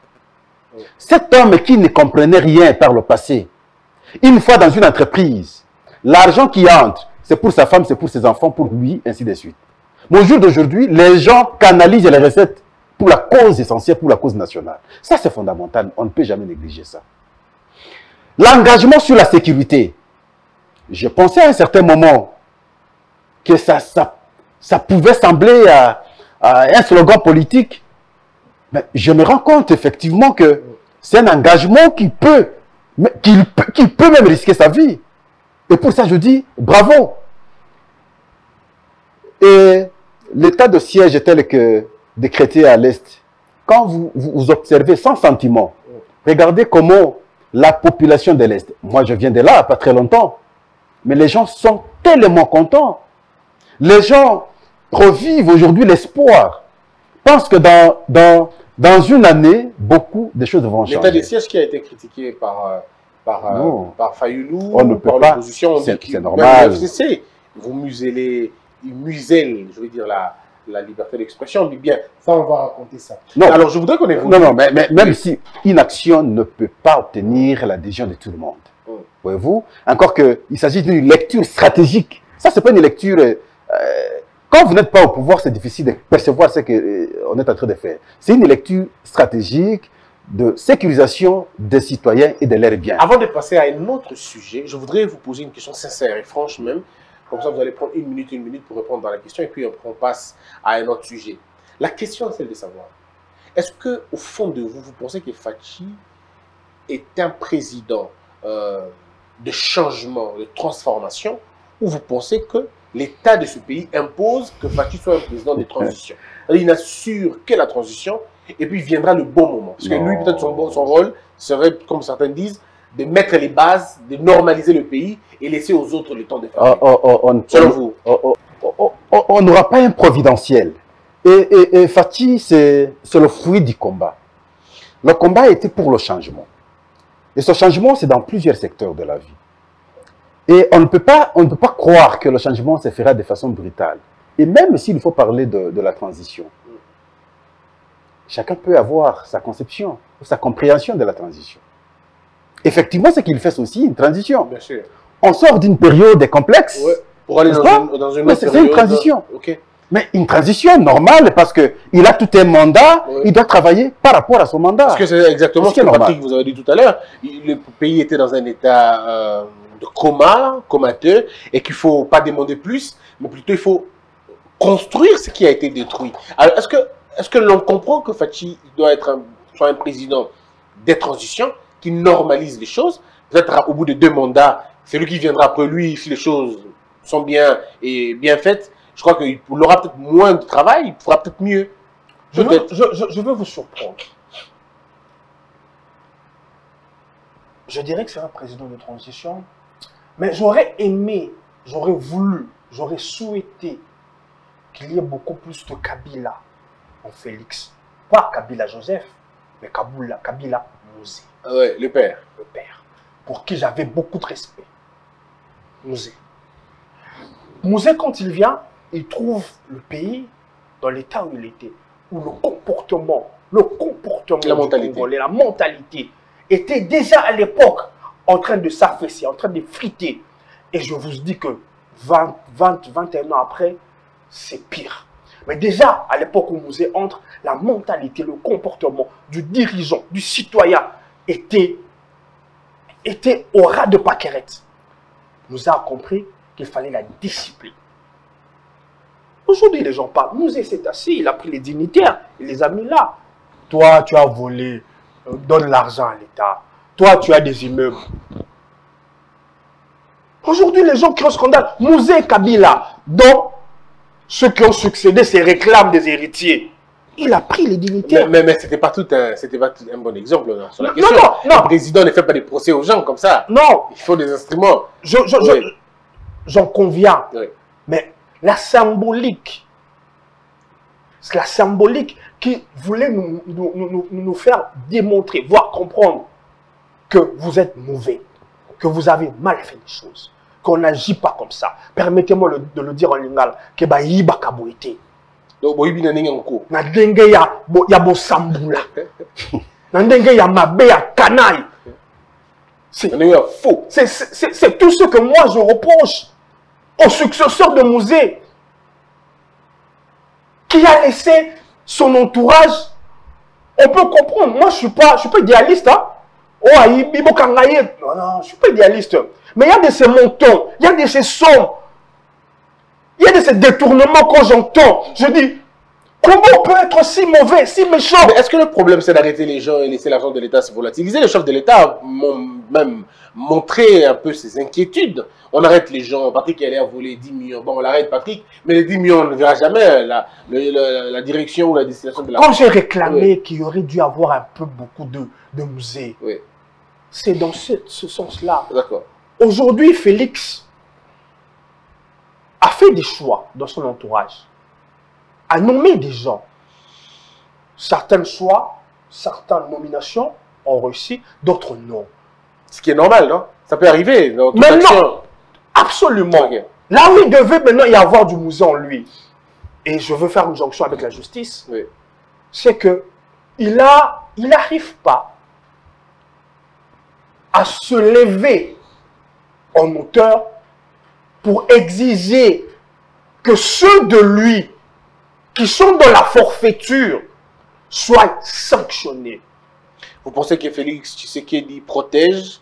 Cet homme qui ne comprenait rien par le passé, une fois dans une entreprise, l'argent qui entre, c'est pour sa femme, c'est pour ses enfants, pour lui, ainsi de suite. Mais au jour d'aujourd'hui, les gens canalisent les recettes pour la cause essentielle, pour la cause nationale. Ça, c'est fondamental. On ne peut jamais négliger ça. L'engagement sur la sécurité. Je pensais à un certain moment que ça, ça, ça pouvait sembler à, à un slogan politique. Mais je me rends compte effectivement que c'est un engagement qui peut, qui, qui peut même risquer sa vie. Et pour ça, je dis bravo. Et l'état de siège tel que décrété à l'Est, quand vous, vous observez sans sentiment, regardez comment la population de l'Est, moi je viens de là, pas très longtemps, mais les gens sont tellement contents. Les gens revivent aujourd'hui l'espoir. Pensent que dans, dans, dans une année, beaucoup de choses vont changer. L'état de siège qui a été critiqué par... par, euh, par Fayoulou, on ne peut par l'opposition, c'est normal. F C C, vous muselez, ils musellent, je veux dire, la, la liberté d'expression. On dit bien, ça, on va raconter ça. Non. Alors, je voudrais qu'on évolue. Non, non, mais, mais même si une action ne peut pas obtenir l'adhésion de tout le monde, mm. voyez-vous, encore qu'il s'agit d'une lecture stratégique. Ça, c'est pas une lecture... Euh, quand vous n'êtes pas au pouvoir, c'est difficile de percevoir ce qu'on euh, est en train de faire. C'est une lecture stratégique de sécurisation des citoyens et de leurs biens. Avant de passer à un autre sujet, je voudrais vous poser une question sincère et franche même. Comme ça, vous allez prendre une minute, une minute pour répondre à la question et puis après, on passe à un autre sujet. La question est celle de savoir, est-ce que au fond de vous, vous pensez que Fachi est un président euh, de changement, de transformation, ou vous pensez que l'État de ce pays impose que Fachi soit un président de transition? Il n'assure que la transition et puis viendra le bon moment. Parce que Non. lui, peut-être son, son rôle serait, comme certains disent, de mettre les bases, de normaliser le pays et laisser aux autres le temps de faire. Oh, oh, oh, on, Selon vous? oh, oh, oh, oh, on n'aura pas un providentiel. Et, et, et Fachi, c'est le fruit du combat. Le combat était pour le changement. Et ce changement, c'est dans plusieurs secteurs de la vie. Et on ne peut pas, on ne peut pas croire que le changement se fera de façon brutale. Et même s'il faut parler de, de la transition, chacun peut avoir sa conception, sa compréhension de la transition. Effectivement, ce qu'il fait, c'est aussi une transition. Bien sûr. On sort d'une période complexe. Ouais, pour aller dans une, dans une autre C'est période. une transition. Ok. Mais une transition normale parce qu'il a tout un mandat, Oui. il doit travailler par rapport à son mandat. Parce que c'est exactement Ce ce qui est que normal. Patrick vous avez dit tout à l'heure. Il- Le pays était dans un état euh, de coma, comateux, et qu'il ne faut pas demander plus, mais plutôt il faut construire ce qui a été détruit. Alors, est-ce que, est-ce que l'on comprend que Fachi doit être un, soit un président des transitions, qui normalise les choses? Peut-être au bout de deux mandats, celui qui viendra après lui, si les choses sont bien et bien faites, je crois qu'il aura peut-être moins de travail, il fera peut-être mieux. Je veux, Peut-être. je, je- je veux vous surprendre. Je dirais que c'est un président de transition, mais j'aurais aimé, j'aurais voulu, j'aurais souhaité qu'il y ait beaucoup plus de Kabila en Félix. Pas Kabila Joseph, mais Kabila, Kabila Mouzé, Ah ouais, le père. le père, pour qui j'avais beaucoup de respect. Mouzé. Mouzé, quand il vient, il trouve le pays dans l'état où il était, où le comportement, le comportement La du mentalité. Congolais, la mentalité, était déjà à l'époque en train de s'affaisser, en train de friter. Et je vous dis que vingt, vingt, vingt et un ans après, c'est pire. Mais déjà, à l'époque où Mouzé entre, la mentalité, le comportement du dirigeant, du citoyen était, était au ras de paquerette. Nous avons compris qu'il fallait la discipline. Aujourd'hui, les gens parlent. Mouzé s'est assis, il a pris les dignitaires, il les a mis là. Toi, tu as volé, euh, donne l'argent à l'État. Toi, tu as des immeubles. Aujourd'hui, les gens qui ont scandale, Mouzé Kabila, dont ceux qui ont succédé se réclament des héritiers. Il a pris les Mais, dignitaires. mais, mais c'était pas tout un, c'était pas tout un bon exemple là, sur la Non, question. non, non. Le président ne fait pas des procès aux gens comme ça. Non, Il faut des instruments. je, je, je- Oui. j'en conviens. Oui. Mais la symbolique, c'est la symbolique qui voulait nous, nous, nous, nous faire démontrer, voire comprendre que vous êtes mauvais, que vous avez mal fait les choses, qu'on n'agit pas comme ça. Permettez-moi le- de le dire en lingala, que ba yiba kaboite. Donc, boyibi na ndenge ngoko. Na ndenge ya bo, ya bosambula. Na ndenge ya mabe ya canaille. C'est Na ndenge ya faux. c'est- c'est- c'est tout ce que moi je reproche au successeur de Mouzé, qui a laissé son entourage. On peut comprendre. Moi, je ne suis, pas- je suis pas idéaliste. Hein? Oh, aïe, Bibo Kangaye. Non, non, je ne suis pas idéaliste. Mais il y a de ces montants, il y a de ces sommes, il y a de ces détournements quand j'entends. Je dis, comment on peut être si mauvais, si méchant? Mais est-ce que le problème c'est d'arrêter les gens et laisser l'argent de l'État se volatiliser? Les chefs de l'État m'ont même montré un peu ses inquiétudes. On arrête les gens. Patrick allait à voler dix millions. Bon, on l'arrête, Patrick. Mais les dix millions, on ne verra jamais la, le- la, la direction ou la destination de la. Quand j'ai réclamé qu'il y aurait dû avoir un peu beaucoup de, de musées, Oui, c'est dans ce, ce sens-là. d'accord. Aujourd'hui, Félix a fait des choix dans son entourage, a nommé des gens. Certains choix, certaines nominations ont réussi, d'autres non. Ce qui est normal, non? Ça peut arriver dans toute Mais action. non, absolument. Ok. Là où il devait maintenant y avoir du musée en lui, et je veux faire une jonction avec la justice, Oui. c'est que il a, il n'arrive pas à se lever en hauteur pour exiger que ceux de lui qui sont dans la forfaiture soient sanctionnés. Vous pensez que Félix Tshisekedi protège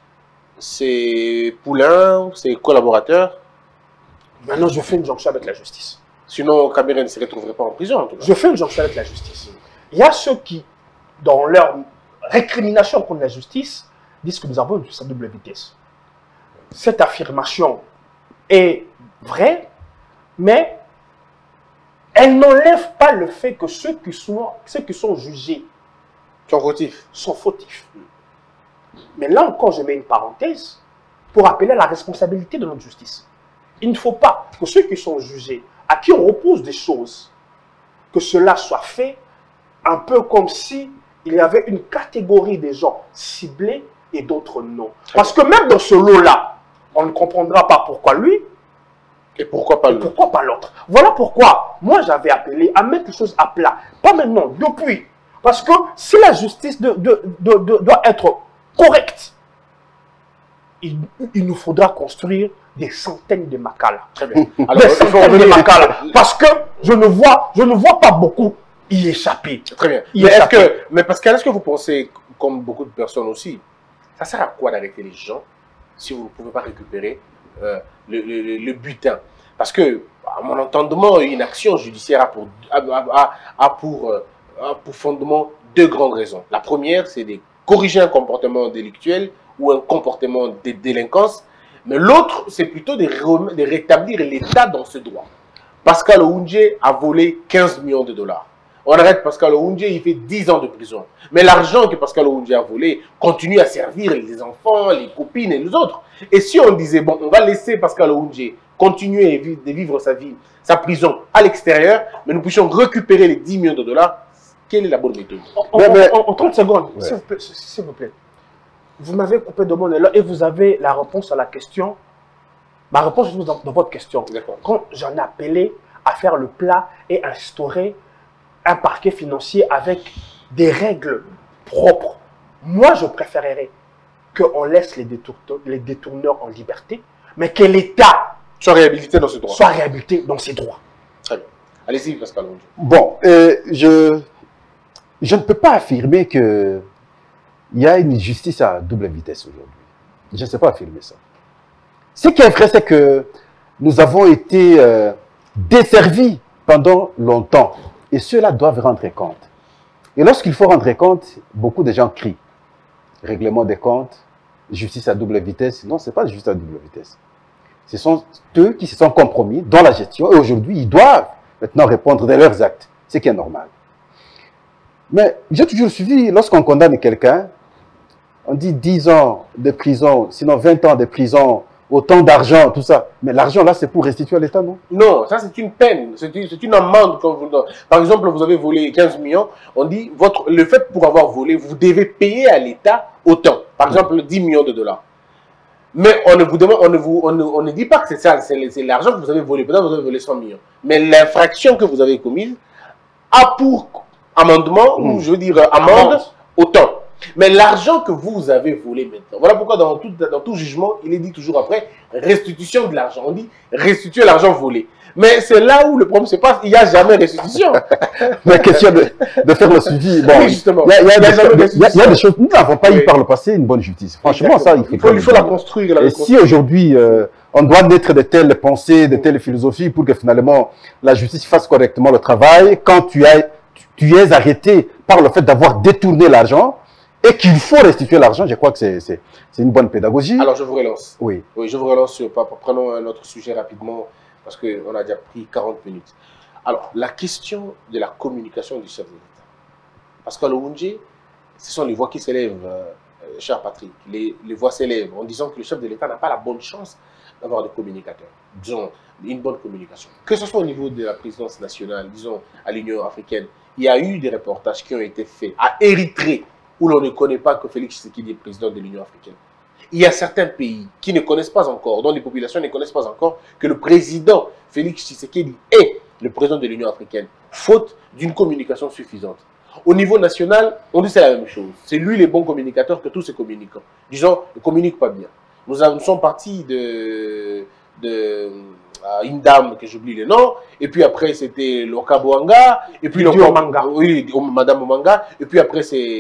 ses poulains, ses collaborateurs? Maintenant, je fais une jonction avec la justice. Sinon, Kabila ne se retrouverait pas en prison, en tout cas. Je fais une jonction avec la justice. Il y a ceux qui, dans leur récrimination contre la justice, disent que nous avons une justice à double vitesse. Cette affirmation est vraie, mais elle n'enlève pas le fait que ceux qui sont, ceux qui sont jugés sont fautifs. sont fautifs. Mais là encore, je mets une parenthèse pour appeler à la responsabilité de notre justice. Il ne faut pas que ceux qui sont jugés, à qui on repose des choses, que cela soit fait un peu comme si il y avait une catégorie des gens ciblés et d'autres non. Parce que même dans ce lot-là, on ne comprendra pas pourquoi lui et pourquoi pas l'autre. Pourquoi pas l'autre. Voilà pourquoi moi j'avais appelé à mettre les choses à plat. Pas maintenant, depuis. Parce que si la justice de, de, de, de, doit être correcte, il, il nous faudra construire des centaines de Makala. Très bien. Alors, des centaines de Makala. Parce que je ne vois, je ne vois pas beaucoup y échapper. Très bien. Y mais, est-ce échapper. que, mais Pascal, est-ce que vous pensez, comme beaucoup de personnes aussi, ça sert à quoi d'arrêter les gens si vous ne pouvez pas récupérer euh, le, le, le butin? Parce que, à mon entendement, une action judiciaire a pour, a, a, a pour, euh, a pour fondement deux grandes raisons. La première, c'est de corriger un comportement délictuel ou un comportement de délinquance. Mais l'autre, c'est plutôt de, ré de rétablir l'État dans ce droit. Pascal Oundje a volé quinze millions de dollars. On arrête Pascal Oundje, il fait dix ans de prison. Mais l'argent que Pascal Oundje a volé continue à servir les enfants, les copines et les autres. Et si on disait, bon, on va laisser Pascal Oundje continuer de vivre sa vie, sa prison à l'extérieur, mais nous puissions récupérer les dix millions de dollars, quelle est la bonne méthode? En, Mais, en- mais- en- en trente secondes, Ouais. s'il vous plaît, s'il vous plaît. Vous m'avez coupé de mon élan et vous avez la réponse à la question. Ma réponse est dans, dans votre question. D'accord. Quand j'en ai appelé à faire le plat et instaurer un parquet financier avec des règles propres, moi je préférerais qu'on laisse les, détour les détourneurs en liberté, mais que l'État Soit réhabilité dans ce droit. soit réhabilité dans ses droits. Très bien. Allez-y, Pascal Oundje. Bon, euh, je, je ne peux pas affirmer que il y a une justice à double vitesse aujourd'hui. Je ne sais pas affirmer ça. Ce qui est vrai, c'est que nous avons été euh, desservis pendant longtemps. Et ceux-là doivent rendre compte. Et lorsqu'il faut rendre compte, beaucoup de gens crient. Règlement des comptes, justice à double vitesse. Non, ce n'est pas justice à double vitesse. Ce sont eux qui se sont compromis dans la gestion. Et aujourd'hui, ils doivent maintenant répondre de leurs actes. Ce qui est normal. Mais j'ai toujours suivi, lorsqu'on condamne quelqu'un, on dit dix ans de prison, sinon vingt ans de prison, autant d'argent, tout ça. Mais l'argent, là, c'est pour restituer à l'État, non? Non, ça c'est une peine, c'est une, une amende. Quand vous, par exemple, vous avez volé quinze millions, on dit, votre, le fait pour avoir volé, vous devez payer à l'État autant. Par exemple, dix millions de dollars. Mais on ne vous demande, on ne, vous, on ne, on ne dit pas que c'est ça, c'est l'argent que vous avez volé. Peut-être que vous avez volé cent millions. Mais l'infraction que vous avez commise a pour amendement, Mmh. ou je veux dire amende, autant. Mais l'argent que vous avez volé maintenant, voilà pourquoi dans tout, dans tout jugement, il est dit toujours après restitution de l'argent. On dit restituer l'argent volé. Mais c'est là où le problème se passe, il n'y a jamais restitution. La question de, de faire le suivi. Bon, Oui, justement. il y a, il y a Il y a des, jamais de il y a- il y a restitution. des choses. Nous n'avons pas Oui. eu par le passé une bonne justice. Franchement, ça, il faut, il faut, il faut la construire. La Et si aujourd'hui, euh, on doit naître de telles pensées, de telles philosophies pour que finalement la justice fasse correctement le travail, quand tu, as, tu, tu es arrêté par le fait d'avoir détourné l'argent et qu'il faut restituer l'argent, je crois que c'est une bonne pédagogie. Alors je vous relance. Oui. Oui, je vous relance sur, prenons un autre sujet rapidement, parce qu'on a déjà pris quarante minutes. Alors, la question de la communication du chef de l'État. Parce qu'à l'Oundje, ce sont les voix qui s'élèvent, euh, cher Patrick, les, les voix s'élèvent en disant que le chef de l'État n'a pas la bonne chance d'avoir des communicateurs. Disons, une bonne communication. Que ce soit au niveau de la présidence nationale, disons, à l'Union africaine, il y a eu des reportages qui ont été faits à Érythrée, où l'on ne connaît pas que Félix Tshisekedi est président de l'Union africaine. Il y a certains pays qui ne connaissent pas encore, dont les populations ne connaissent pas encore, que le président Félix Tshisekedi est le président de l'Union africaine, faute d'une communication suffisante. Au niveau national, on dit c'est la même chose. C'est lui le bon communicateur que tous ses communicants. Disons, ne communique pas bien. Nous, avons, nous sommes partis de, de euh, une dame que j'oublie le nom, et puis après c'était Loka Boanga, et puis Lydie Loka- Omanga. Oui, Madame Omanga, et puis après c'est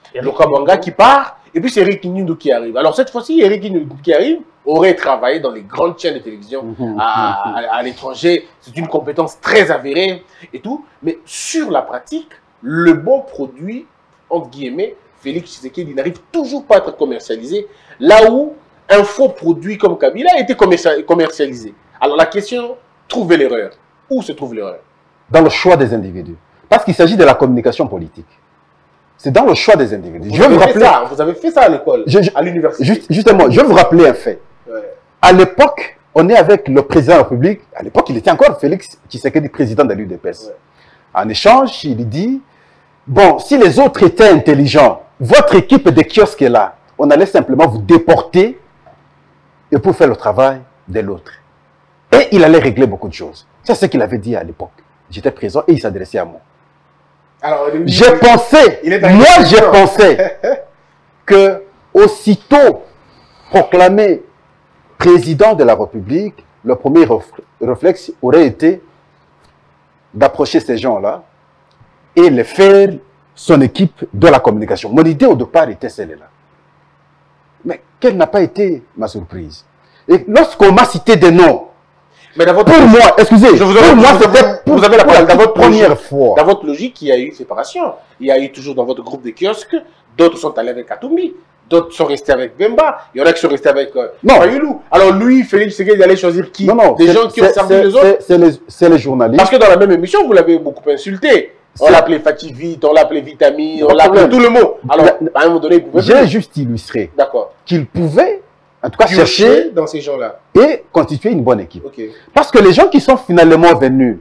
Le Kabanga qui part, et puis c'est Eric Nundou qui arrive. Alors cette fois-ci, Eric Nundou qui arrive aurait travaillé dans les grandes chaînes de télévision Mhm. à, à- à l'étranger. C'est une compétence très avérée et tout. Mais sur la pratique, le bon produit, entre guillemets, Félix Tshisekedi n'arrive toujours pas à être commercialisé, là où un faux produit comme Kabila a été commercia- commercialisé. Alors la question, trouver l'erreur. Où se trouve l'erreur? Dans le choix des individus. Parce qu'il s'agit de la communication politique. C'est dans le choix des individus. Vous Je vais vous avez fait rappeler, ça, vous avez fait ça à l'école, Je- je- à l'université. juste- justement, je vais vous rappeler un fait. Ouais. À l'époque, on est avec le président de la République. À l'époque, il était encore Félix Tshisekedi, président de l'U D P S. Ouais. En échange, il dit, bon, si les autres étaient intelligents, votre équipe de kiosques est là, on allait simplement vous déporter et pour faire le travail de l'autre. Et il allait régler beaucoup de choses. C'est ce qu'il avait dit à l'époque. J'étais présent et il s'adressait à moi. Alors, il- J'ai pensé, il est arrivé moi j'ai président. pensé que aussitôt proclamé président de la République, le premier ref- réflexe aurait été d'approcher ces gens-là et les faire son équipe de la communication. Mon idée au départ était celle-là. Mais quelle n'a pas été ma surprise? Et lorsqu'on m'a cité des noms, Mais dans votre, pour moi, excusez, Je vous pour avais- moi vous avez- c'était pour, vous avez la pour la parole dans votre première logique. fois. dans votre logique, il y a eu séparation. Il y a eu toujours dans votre groupe de kiosques, d'autres sont allés avec Katumbi, d'autres sont restés avec Bemba, il y en a qui sont restés avec euh, Non. Fayulu. Alors lui, Félix Tshisekedi, il allait choisir qui? Non, non, Des c'est- gens qui ont c'est- servi c'est- les autres. c'est- C'est les, c'est les journalistes. Parce que dans la même émission, vous l'avez beaucoup insulté. On C'est- l'appelait Fativite, on l'appelait Vitamine, on Pas de l'appelait problème. tout le mot. Alors, Mais- à un moment donné, il pouvait J'ai plus. juste illustré D'accord. qu'ils pouvaient, en tout cas, Piocher chercher dans ces gens-là. et constituer une bonne équipe. Ok. Parce que les gens qui sont finalement venus,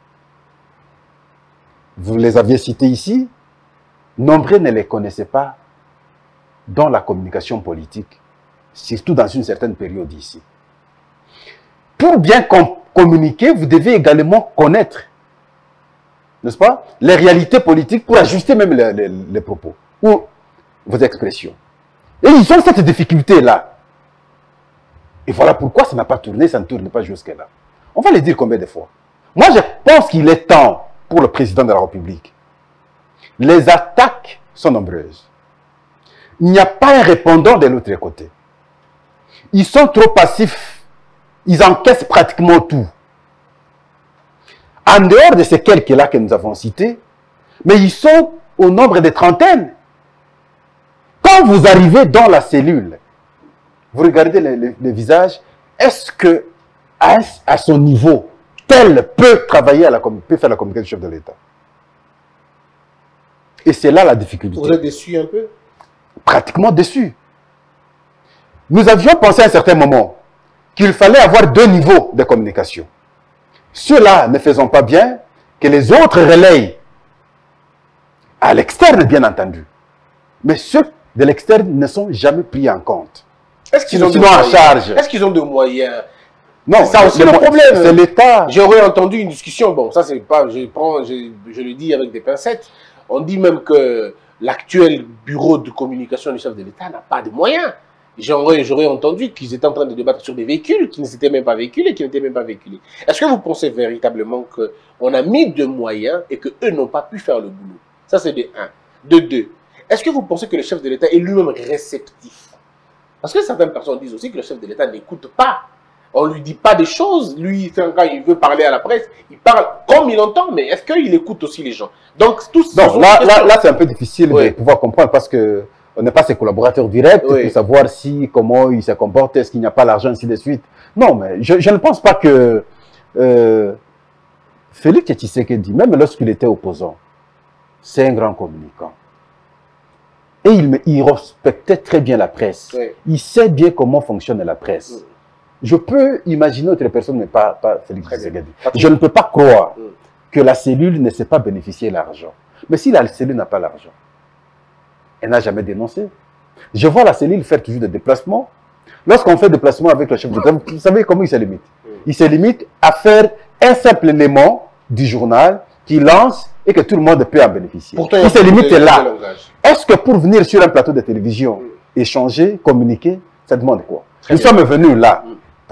vous les aviez cités ici, nombreux ne les connaissaient pas dans la communication politique, surtout dans une certaine période ici. Pour bien com- communiquer, vous devez également connaître, n'est-ce pas, les réalités politiques pour ajuster même les, les- les propos ou vos expressions. Et ils ont cette difficulté-là. Et voilà pourquoi ça n'a pas tourné, ça ne tourne pas jusque-là. On va le dire combien de fois. Moi, je pense qu'il est temps pour le président de la République. Les attaques sont nombreuses. Il n'y a pas un répondant de l'autre côté. Ils sont trop passifs. Ils encaissent pratiquement tout. En dehors de ces quelques-là que nous avons cités, mais ils sont au nombre de trentaines. Quand vous arrivez dans la cellule, vous regardez les, les- les visages, est-ce que à, à son niveau, tel peut travailler à la com- peut faire la communication du chef de l'État? Et c'est là la difficulté. Vous êtes déçu un peu? Pratiquement déçu. Nous avions pensé à un certain moment qu'il fallait avoir deux niveaux de communication. Ceux-là ne faisant pas bien, que les autres relayent à l'externe, bien entendu. Mais ceux de l'externe ne sont jamais pris en compte. Est-ce qu'ils Sinon, ont, de sinon en moyens? charge. Est-ce qu'ils ont de moyens? Non, C'est ça aussi le mo- problème. C'est l'État. J'aurais entendu une discussion, bon, ça c'est pas, je prends, je, je le dis avec des pincettes. On dit même que l'actuel bureau de communication du chef de l'État n'a pas de moyens. J'aurais, j'aurais entendu qu'ils étaient en train de débattre sur des véhicules qui ne s'étaient même pas véhiculés, qui n'étaient même pas véhiculés. Est-ce que vous pensez véritablement qu'on a mis de moyens et qu'eux n'ont pas pu faire le boulot? Ça c'est de un. De deux, est-ce que vous pensez que le chef de l'État est lui-même réceptif? Parce que certaines personnes disent aussi que le chef de l'État n'écoute pas. On ne lui dit pas des choses. Lui, quand il veut parler à la presse, il parle comme il entend, mais est-ce qu'il écoute aussi les gens? Donc, tous Non, là, là, là c'est un peu difficile Oui. de pouvoir comprendre parce que on n'est pas ses collaborateurs directs Oui. pour savoir si, comment ils se comportent, est-ce qu'il n'y a pas l'argent, ainsi de suite. Non, mais je, je ne pense pas que euh, Félix Tshisekedi, même lorsqu'il était opposant, c'est un grand communicant. Et il, me- il respectait très bien la presse. Oui. Il sait bien comment fonctionne la presse. Oui. Je peux imaginer autre personne, mais pas, pas Félix Très bien. Tshisekedi. Patrick. Je ne peux pas croire Mm. que la cellule ne sait pas bénéficier de l'argent. Mais si la cellule n'a pas l'argent, elle n'a jamais dénoncé. Je vois la cellule faire toujours des déplacements. Lorsqu'on fait des déplacements avec le chef de l'État, vous savez comment il se limite? Il se limite à faire un simple élément du journal qui lance et que tout le monde peut en bénéficier. Pourtant, il se limite le là. langage. Est-ce que pour venir sur un plateau de télévision, échanger, communiquer, ça demande quoi? Très Nous bien. sommes venus là, Mm.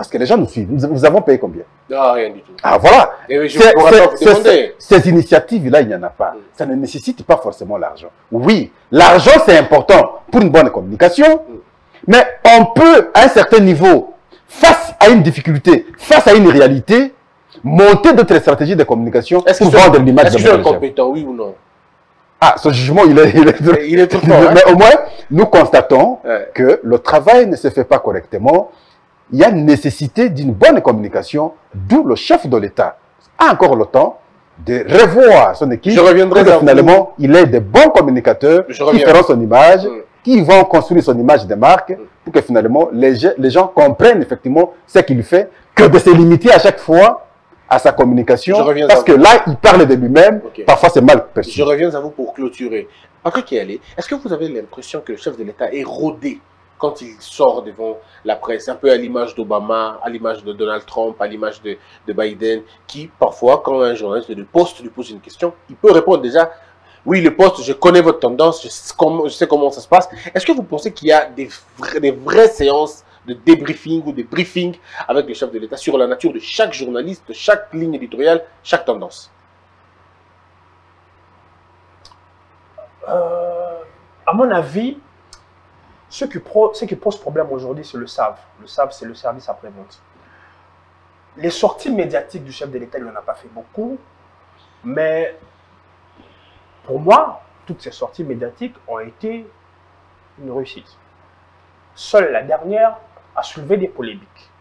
Parce que les gens nous suivent. Nous, nous avons payé combien? Non, rien du tout. Ah voilà. Et oui, je C'est- pourrais pas vous c'est- demander. c'est- Ces initiatives-là, il n'y en a pas. Ça ne nécessite pas forcément l'argent. Oui, l'argent, c'est important pour une bonne communication, mais on peut, à un certain niveau, face à une difficulté, face à une réalité, monter d'autres stratégies de communication Est-ce que pour je- vendre l'image est-ce de que je suis votre chef. incompétent, oui ou non? Ah, ce jugement, il est... Il est, Il est trop fort, hein? Mais au moins, nous constatons Ouais. que le travail ne se fait pas correctement. Il y a nécessité d'une bonne communication, d'où le chef de l'État a encore le temps de revoir son équipe. Je reviendrai pour que vers finalement, il ait des bons communicateurs Je qui reviens. feront son image, Mm. qui vont construire son image de marque, pour que finalement, les, gens- les gens comprennent effectivement ce qu'il fait, que de se limiter à chaque fois à sa communication, Je reviens parce vers que vous. là, il parle de lui-même, Ok. parfois c'est mal perçu. Je reviens à vous pour clôturer. Après qui aller, est-ce que vous avez l'impression que le chef de l'État est rodé quand il sort devant la presse, un peu à l'image d'Obama, à l'image de Donald Trump, à l'image de, de Biden, qui parfois, quand un journaliste de poste lui pose une question, il peut répondre déjà, oui, le poste, je connais votre tendance, je sais comment, je sais comment ça se passe. Est-ce que vous pensez qu'il y a des, vra- des vraies séances de débriefing ou de briefing avec le chef de l'État sur la nature de chaque journaliste, de chaque ligne éditoriale, chaque tendance? Euh, à mon avis, ce qui, pro, ce qui pose problème aujourd'hui, c'est le S A V. Le S A V, c'est le service après-vente. Les sorties médiatiques du chef de l'État, il n'en a pas fait beaucoup, mais pour moi, toutes ces sorties médiatiques ont été une réussite. Seule la dernière a soulevé des polémiques.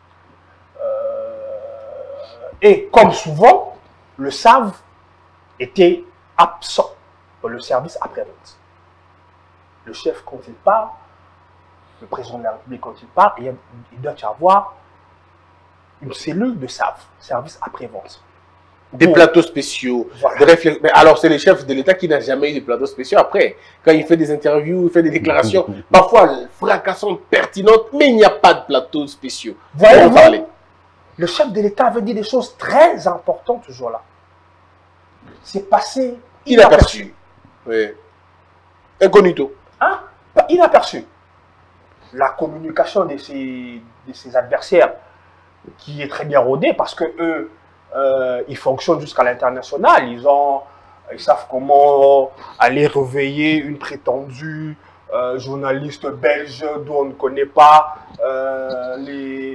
Euh, et comme souvent, le S A V était absent dans le service après-vente. Le chef, quand il part, le président de la République, quand il part, il, y a, il doit y avoir une cellule de S A V, service après-vente. Des Pour- plateaux spéciaux, Voilà. des réflex- Mais alors, c'est le chef de l'État qui n'a jamais eu de plateaux spéciaux après. Quand il fait des interviews, il fait des déclarations, parfois fracassantes, pertinentes, mais il n'y a pas de plateaux spéciaux. Voyez-vous, Pour en parler. le chef de l'État avait dit des choses très importantes ce jour-là. C'est passé Inaperçu. Oui. Incognito. Hein? Pas inaperçu. La communication de ses, de ses adversaires, qui est très bien rodée, parce que eux, euh, ils fonctionnent jusqu'à l'international. Ils ont, ils savent comment aller réveiller une prétendue euh, journaliste belge dont on ne connaît pas euh, les,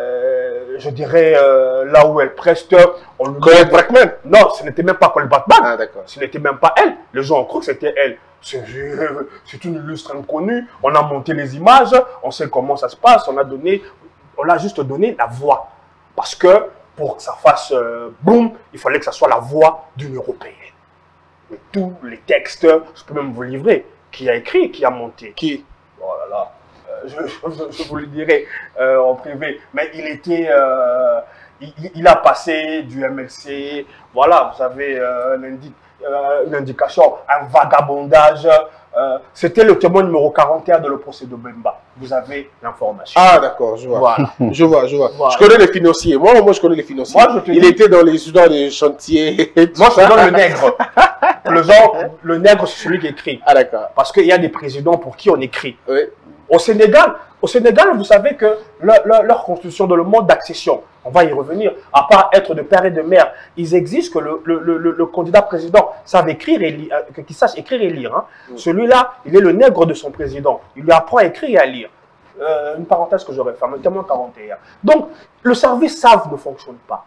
euh, je dirais euh, là où elle preste. On lui Colette Brackman. Non, ce n'était même pas Colette Brackman. Ah, d'accord. Ce n'était même pas elle. Les gens ont cru que c'était elle. C'est c'est une illustre inconnue. On a monté les images, on sait comment ça se passe. On a donné, on a juste donné la voix. Parce que pour que ça fasse euh, boum, il fallait que ça soit la voix d'une Européenne. Mais tous les textes, je peux même vous livrer, qui a écrit, qui a monté. Qui? Oh là là, euh, je, je- je vous le dirai euh, en privé. Mais il était, euh, il, il a passé du M L C, voilà, vous avez euh, un indi- euh, une indication, un vagabondage. euh, C'était le témoin numéro quarante et un de le procès de Bemba. Vous avez l'information. Ah, d'accord, je vois. Voilà. Je vois, je vois. Voilà. Je connais les financiers. Moi, moi, je connais les financiers. Moi, je te Il dis- était dans les histoires des chantiers. et tout Moi, je ça. te donne le nègre. Le genre, le nègre, c'est celui qui écrit. Ah, d'accord. Parce qu'il y a des présidents pour qui on écrit. Oui. Au Sénégal, au Sénégal, vous savez que leur, leur- leur constitution dans le mode d'accession, on va y revenir, à part être de père et de mère, ils exigent que le, le- le- le- le candidat président sache écrire et lire, euh, qu'il sache écrire et lire. hein. Mm. Celui-là, il est le nègre de son président. Il lui apprend à écrire et à lire. Euh, une parenthèse que j'aurais fermée, témoin quarante et un. Donc, le service S A V ne fonctionne pas.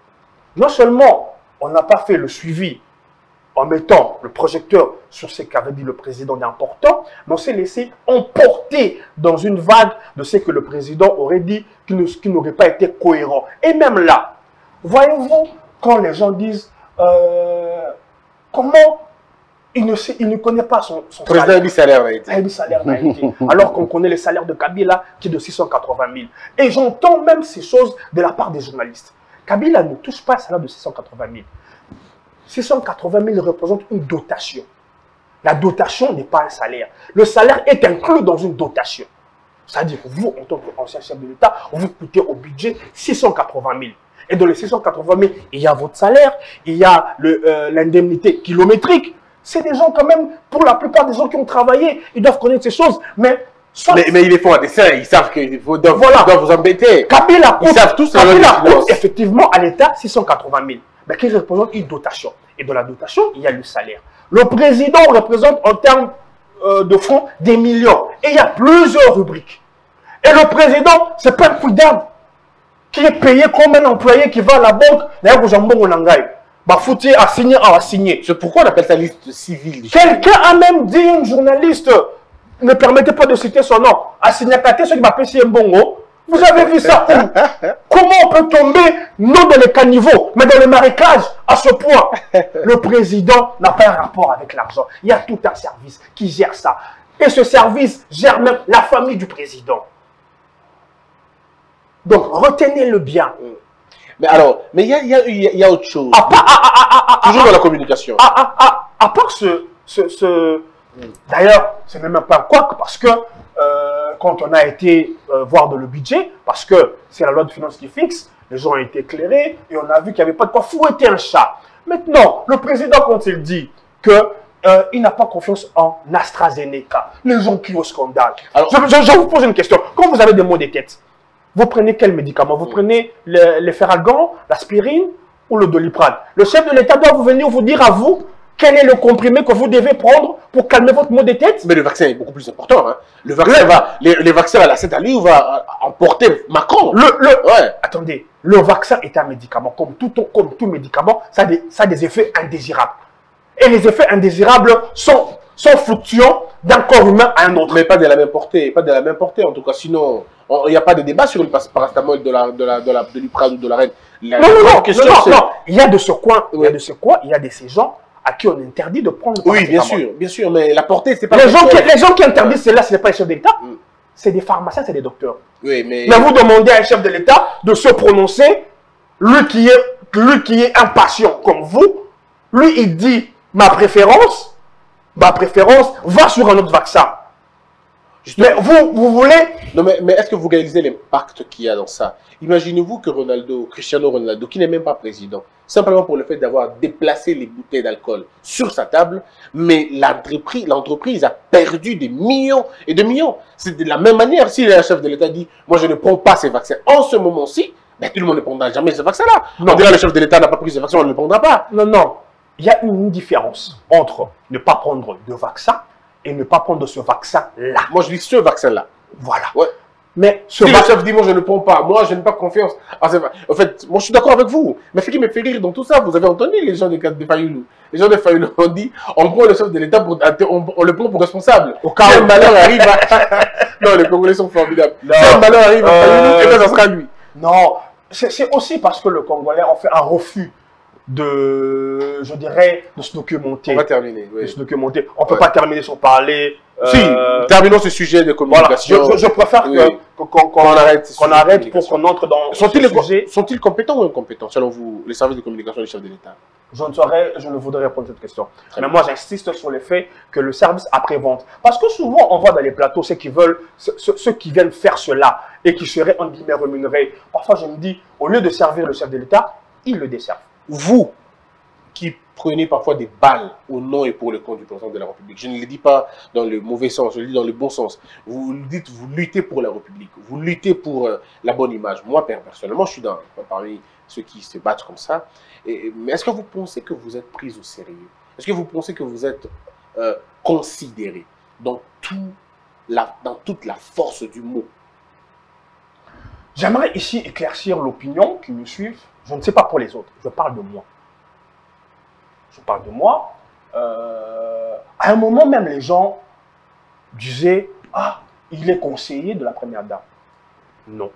Non seulement on n'a pas fait le suivi en mettant le projecteur sur ce qu'avait dit le président d'important, mais on s'est laissé emporter dans une vague de ce que le président aurait dit qui ne- qui n'aurait pas été cohérent. Et même là, voyez-vous, quand les gens disent euh, comment il ne, sait, il ne connaît pas son, son Le président salaire. du salaire a été. Ah, le salaire n'a été. Alors qu'on connaît le salaire de Kabila qui est de six cent quatre-vingt mille. Et j'entends même ces choses de la part des journalistes. Kabila ne touche pas un salaire de six cent quatre-vingt mille. six cent quatre-vingt mille représente une dotation. La dotation n'est pas un salaire. Le salaire est inclus dans une dotation. C'est-à-dire que vous, en tant qu'ancien chef de l'État, vous coûtez au budget six cent quatre-vingt mille. Et dans les six cent quatre-vingt mille, il y a votre salaire, il y a le, euh, l'indemnité kilométrique. C'est des gens quand même, pour la plupart des gens qui ont travaillé, ils doivent connaître ces choses. Mais Soit- Mais, mais ils les font à dessein, ils savent qu'ils doivent, Voilà. ils doivent vous embêter. Kabila Ils coûte, savent tous la Kabila loi des coûte finances. effectivement à l'État six cent quatre-vingt mille, mais qui représente une dotation. Et dans la dotation, il y a le salaire. Le président représente en termes euh, de fonds des millions. Et il y a plusieurs rubriques. Et le président, c'est pas un prud'homme qui est payé comme un employé qui va à la banque. D'ailleurs, au jambon, on l'engaille. Bah, foutu à signer, à signer. C'est pourquoi on appelle ça liste civile. Quelqu'un a même dit, une journaliste, ne permettez pas de citer son nom, à Signakaté, ceux qui m'appellent si un bongo. Vous avez vu ça où? Comment on peut tomber, non dans les caniveaux, mais dans les marécages, à ce point? Le président n'a pas un rapport avec l'argent. Il y a tout un service qui gère ça. Et ce service gère même la famille du président. Donc, retenez-le bien. Mais alors, mais il y a, il y, a, il y a- il y a autre chose. À part, à- à- à- à- Toujours dans la communication. à, à, à, à part ce... ce, ce... D'ailleurs, c'est même pas quoi parce que euh, quand on a été euh, voir dans le budget, parce que c'est la loi de finances qui fixe, les gens ont été éclairés et on a vu qu'il n'y avait pas de quoi fouetter un chat. Maintenant, le président, quand il dit que euh, il n'a pas confiance en AstraZeneca, les gens crient au scandale. Alors- je, je- je vous pose une question. Quand vous avez des maux de tête, vous prenez quel médicament? Vous prenez le, le Feralgan, l'aspirine ou le Doliprane? Le chef de l'État doit vous venir vous dire à vous quel est le comprimé que vous devez prendre pour calmer votre maux de tête? Mais le vaccin est beaucoup plus important. Hein. Le vaccin va, les, les vaccins à la cette allure va emporter Macron. Le, le, Ouais. Attendez, le vaccin est un médicament. Comme tout, comme tout médicament, ça a, des, ça a des effets indésirables. Et les effets indésirables sont, sont fluctuants d'un corps humain à un autre. Mais pas de la même portée, pas de la même portée en tout cas. Sinon, il n'y a pas de débat sur le pas- paracétamol de la de la de la de l'Iprane ou de la reine. La Non, non, grande non, question, non, non, c'est- non. Il y a de ce coin, il y a Oui. de ce coin, il y a de ces gens à qui on interdit de prendre le Oui, bien paracétamol. sûr, bien sûr, mais la portée, c'est pas. Les la gens, même qui, chose. les gens qui interdisent cela, ce n'est pas les chefs d'État, Mm. c'est des pharmaciens, c'est des docteurs. Oui, mais. Mais vous demandez à un chef de l'État de se prononcer, lui qui est, lui qui est un patient comme vous, lui il dit ma préférence, ma préférence va sur un autre vaccin. Mais vous, vous voulez, Non, mais, mais est-ce que vous réalisez l'impact qu'il y a dans ça? Imaginez-vous que Ronaldo, Cristiano Ronaldo, qui n'est même pas président, simplement pour le fait d'avoir déplacé les bouteilles d'alcool sur sa table, mais l'entreprise, l'entreprise a perdu des millions et des millions. C'est de la même manière, si le chef de l'État dit « moi je ne prends pas ces vaccins en ce moment-ci », ben, tout le monde ne prendra jamais ces vaccins-là. Non. On dirait le chef de l'État n'a pas pris ces vaccins, on ne le prendra pas. non, non, il y a une différence entre ne pas prendre de vaccin et ne pas prendre ce vaccin-là. Moi je dis ce vaccin-là. Voilà. Ouais. Mais ce Si le vaccin, chef dit moi je ne prends pas, moi je n'ai pas confiance. Ah, c'est vrai. En fait, moi je suis d'accord avec vous. Mais ce qui me fait rire dans tout ça, vous avez entendu les gens de, de Fayoulou. Les gens de Fayoulou ont dit on prend le chef de l'État, pour, on, on le prend pour responsable. Au cas si où. un malheur arrive à... Non, les Congolais sont formidables. Non. Si un malheur arrive à Fayoulou, Euh, eh ben, ça sera lui. non, c'est c'est aussi parce que le Congolais ont fait un refus de, je dirais, de se documenter. On va terminer. De Oui. se documenter. On ne peut Ouais. pas terminer sans parler. euh, Si, terminons ce sujet de Voilà, je, communication. je- je préfère que- Oui. que- qu'on qu'on- Qu'on arrête ce qu'on sujet de arrête pour communication. qu'on entre dans Sont-ils ce sujet. sont-ils compétents ou incompétents, selon vous, les services de communication du chef de l'État? Je ne saurais, je ne voudrais répondre à cette question. Très Mais bien. moi, j'insiste sur le fait que le service après-vente, parce que souvent, on voit dans les plateaux ceux qui veulent, ceux, ceux- ceux qui viennent faire cela et qui seraient, en guillemets, rémunérés. Parfois, je me dis, au lieu de servir le chef de l'État, ils le desservent. Vous, qui prenez parfois des balles au nom et pour le compte du président de la République, je ne le dis pas dans le mauvais sens, je le dis dans le bon sens. Vous le dites, vous luttez pour la République, vous luttez pour euh, la bonne image. Moi, personnellement, je suis dans, parmi ceux qui se battent comme ça. Et, mais est-ce que vous pensez que vous êtes pris au sérieux? Est-ce que vous pensez que vous êtes euh, considéré dans, tout la, dans toute la force du mot? J'aimerais ici éclaircir l'opinion qui me suivent. Je ne sais pas pour les autres, je parle de moi. Je parle de moi. Euh, à un moment même, les gens disaient « Ah, il est conseiller de la première dame. » Non.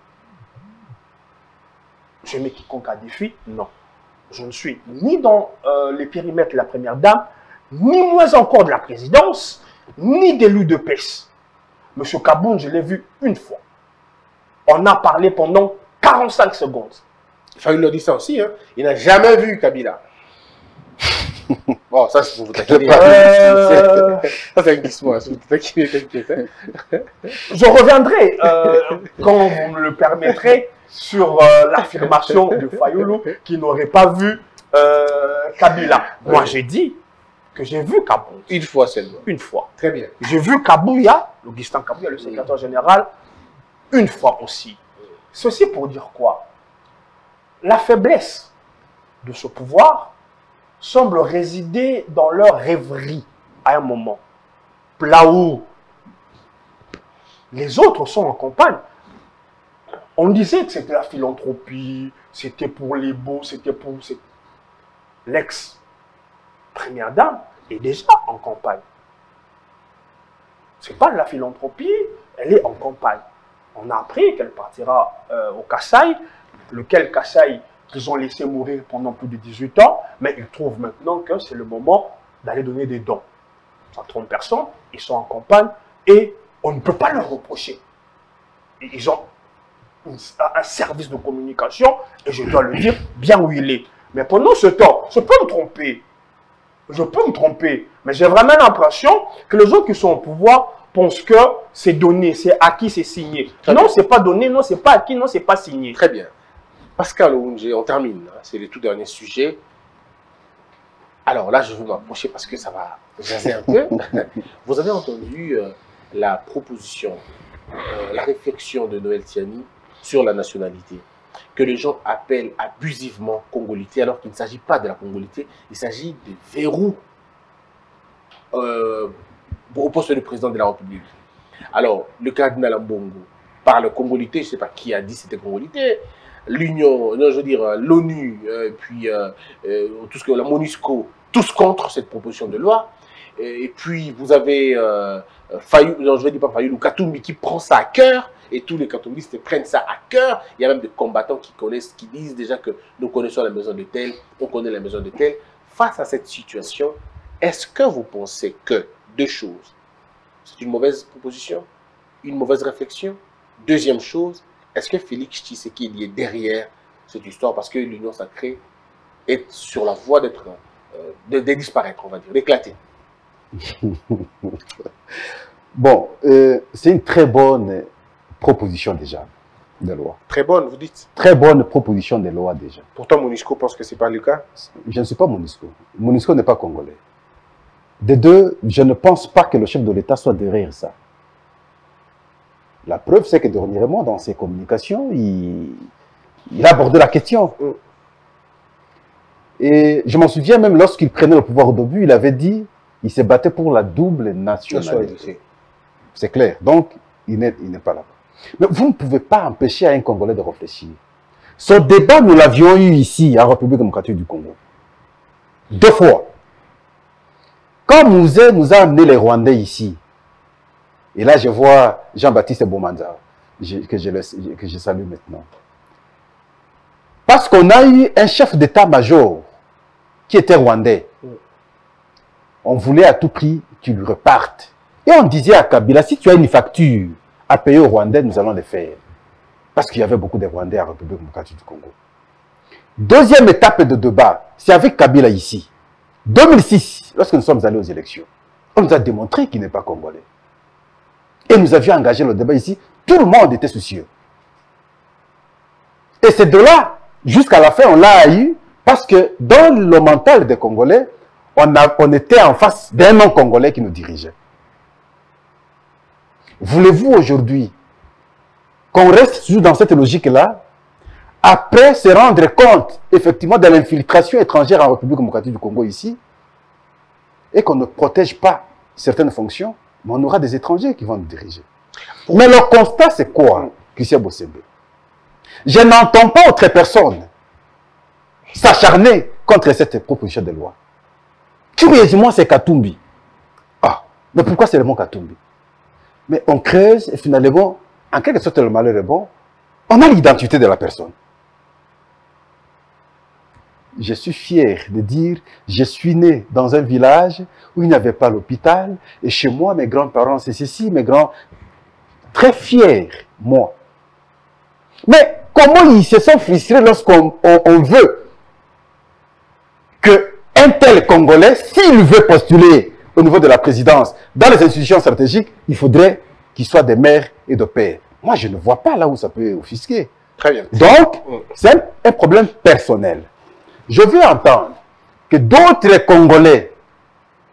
Je mets quiconque à défi? Non. Je ne suis ni dans euh, les périmètres de la première dame, ni moins encore de la présidence, ni d'élu de P E S. Monsieur Kaboun, je l'ai vu une fois. On a parlé pendant quarante-cinq secondes. Fayoulou a dit ça aussi, hein. Il n'a jamais vu Kabila. Bon, ça, c'est pour vous taquiner. Euh, Ça, c'est un glissement. hein. C'est pour vous taquiner, t'inquiète, hein. je reviendrai, euh, quand vous me le permettrez, sur euh, l'affirmation de Fayoulou qui n'aurait pas vu euh, Kabila. Moi, j'ai dit que j'ai vu Kabouya. Une fois seulement. Une fois. Très bien. J'ai vu Kabouya, Augustin Kabouya, le secrétaire général, une fois aussi. Ceci pour dire quoi? La faiblesse de ce pouvoir semble résider dans leur rêverie à un moment. Là où les autres sont en campagne. On disait que c'était la philanthropie, c'était pour les beaux, c'était pour... L'ex-première dame est déjà en campagne. Ce n'est pas de la philanthropie, elle est en campagne. On a appris qu'elle partira euh, au Kasaï, lequel Kasaï qu'ils ont laissé mourir pendant plus de dix-huit ans, mais ils trouvent maintenant que c'est le moment d'aller donner des dons. cent trente personnes, ils sont en campagne et on ne peut pas leur reprocher. Ils ont un service de communication, et je dois le dire bien où il est. Mais pendant ce temps, je peux me tromper. Je peux me tromper. Mais j'ai vraiment l'impression que les gens qui sont au pouvoir pensent que c'est donné, c'est acquis, c'est signé. Très non, bien. c'est pas donné, non, c'est pas acquis, non, c'est pas signé. Très bien. Pascal Ounge, on termine. Hein, c'est le tout dernier sujet. Alors là, je vais m'approcher parce que ça va jaser un peu. Vous avez entendu euh, la proposition, euh, la réflexion de Noël Tiani sur la nationalité, que les gens appellent abusivement congolité, alors qu'il ne s'agit pas de la congolité, il s'agit de verrou euh, au poste de président de la République. Alors, le cardinal Ambongo parle congolité, je ne sais pas qui a dit c'était congolité, l'Union, non, je veux dire l'ONU, euh, puis euh, euh, tout ce que la MONUSCO, tous contre cette proposition de loi. Et puis vous avez euh, Fayou, non, je ne vais dire pas Fayou, Katumbi qui prend ça à cœur, et tous les Katumbistes prennent ça à cœur. Il y a même des combattants qui connaissent, qui disent déjà que nous connaissons la maison de tel, on connaît la maison de tel. Face à cette situation, est-ce que vous pensez que deux choses, c'est une mauvaise proposition, une mauvaise réflexion? Deuxième chose, est-ce que Félix Tshisekedi est derrière cette histoire parce que l'Union sacrée est sur la voie d'être, euh, de, de disparaître, on va dire, d'éclater? Bon, euh, c'est une très bonne proposition déjà de loi. Très bonne, vous dites. Très bonne proposition de loi déjà. Pourtant, MONUSCO pense que ce n'est pas le cas. Je ne suis pas MONUSCO. MONUSCO n'est pas congolais. Des deux, je ne pense pas que le chef de l'État soit derrière ça. La preuve, c'est que dernièrement, dans ses communications, il, il a abordé la question. Mm. Et je m'en souviens même lorsqu'il prenait le pouvoir au début, il avait dit il se battait pour la double nationalité. C'est clair. Donc, il n'est pas là-bas. Mais vous ne pouvez pas empêcher à un Congolais de réfléchir. Ce débat, nous l'avions eu ici, en République démocratique du Congo. Deux fois. Quand Mouzé nous a amené les Rwandais ici, et là je vois Jean-Baptiste Bomanda, que je, le, que je salue maintenant. Parce qu'on a eu un chef d'état-major qui était rwandais. On voulait à tout prix qu'il lui reparte. Et on disait à Kabila, si tu as une facture à payer aux Rwandais, nous allons les faire. Parce qu'il y avait beaucoup de Rwandais en République démocratique du Congo. Deuxième étape de débat, c'est avec Kabila ici. deux mille six, lorsque nous sommes allés aux élections, on nous a démontré qu'il n'est pas congolais. Et nous avions engagé le débat ici, tout le monde était soucieux. Et c'est de là, jusqu'à la fin, on l'a eu, parce que dans le mental des Congolais, on, a, on était en face d'un non-Congolais qui nous dirigeait. Voulez-vous aujourd'hui qu'on reste toujours dans cette logique-là, après se rendre compte, effectivement, de l'infiltration étrangère en République démocratique du Congo ici, et qu'on ne protège pas certaines fonctions, mais on aura des étrangers qui vont nous diriger. Mais le constat, c'est quoi, Christian Bossembe? Je n'entends pas autre personne s'acharner contre cette proposition de loi. Curieusement, c'est Katumbi. Ah, mais pourquoi c'est le mot Katumbi? Mais on creuse et finalement, en quelque sorte, le malheur est bon. On a l'identité de la personne. Je suis fier de dire, je suis né dans un village où il n'y avait pas l'hôpital. Et chez moi, mes grands-parents, c'est ceci, mes grands... Très fiers, moi. Mais comment ils se sont frustrés lorsqu'on on, on veut qu'un tel Congolais, s'il veut postuler au niveau de la présidence, dans les institutions stratégiques, il faudrait qu'il soit des mères et de pères. Moi, je ne vois pas là où ça peut offusquer. Très bien. Donc, c'est un, un problème personnel. Je veux entendre que d'autres Congolais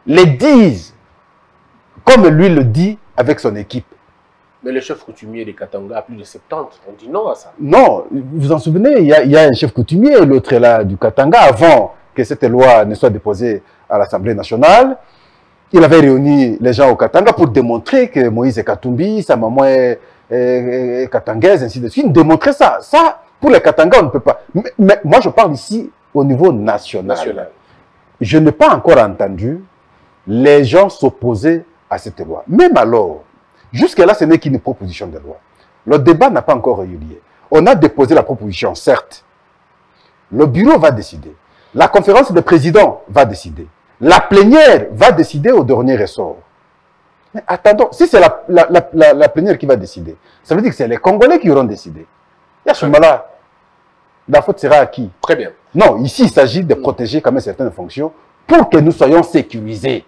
les disent comme lui le dit avec son équipe. Mais le chef coutumier des Katanga a plus de soixante-dix, on dit non à ça. Non, vous vous en souvenez, il y a, il y a un chef coutumier, l'autre est là du Katanga, avant que cette loi ne soit déposée à l'Assemblée nationale. Il avait réuni les gens au Katanga pour démontrer que Moïse est Katumbi, sa maman est, est, est katangaise, ainsi de suite. Démontrer ça. Ça, pour les Katanga, on ne peut pas. Mais, mais moi, je parle ici au niveau national. National. Je n'ai pas encore entendu les gens s'opposer à cette loi. Même alors, jusque-là, ce n'est qu'une proposition de loi. Le débat n'a pas encore eu lieu. On a déposé la proposition, certes. Le bureau va décider. La conférence des présidents va décider. La plénière va décider au dernier ressort. Mais attendons, si c'est la, la, la, la, la plénière qui va décider, ça veut dire que c'est les Congolais qui auront décidé. Et à ce moment-là, la faute sera à qui? Très bien. Non, ici, il s'agit de protéger quand même certaines fonctions pour que nous soyons sécurisés.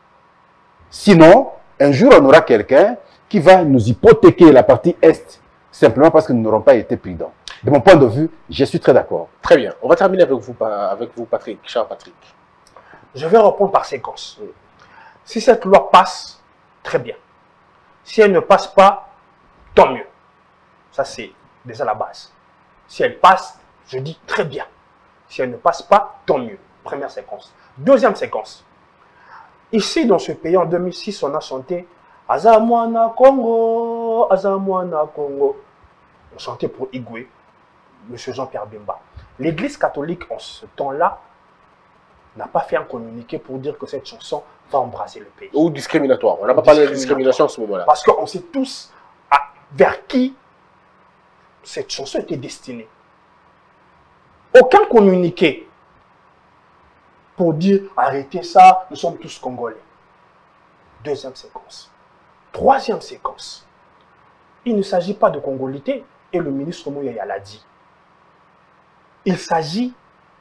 Sinon, un jour, on aura quelqu'un qui va nous hypothéquer la partie Est simplement parce que nous n'aurons pas été prudents. De mon point de vue, je suis très d'accord. Très bien. On va terminer avec vous, avec vous Patrick, cher Patrick. Je vais reprendre par séquence. Si cette loi passe, très bien. Si elle ne passe pas, tant mieux. Ça, c'est déjà la base. Si elle passe, je dis très bien. Si elle ne passe pas, tant mieux. Première séquence. Deuxième séquence. Ici, dans ce pays, en deux mille six, on a chanté « Azamwana Congo, Azamwana Congo ». On chantait pour Igwe, M. Jean-Pierre Bemba. L'Église catholique, en ce temps-là, n'a pas fait un communiqué pour dire que cette chanson va embraser le pays. Ou discriminatoire. On n'a pas parlé de discrimination à ce moment-là. Parce qu'on sait tous à, vers qui cette chanson était destinée. Aucun communiqué pour dire arrêtez ça, nous sommes tous Congolais. Deuxième séquence. Troisième séquence. Il ne s'agit pas de congolité, et le ministre Mouyaya l'a dit. Il s'agit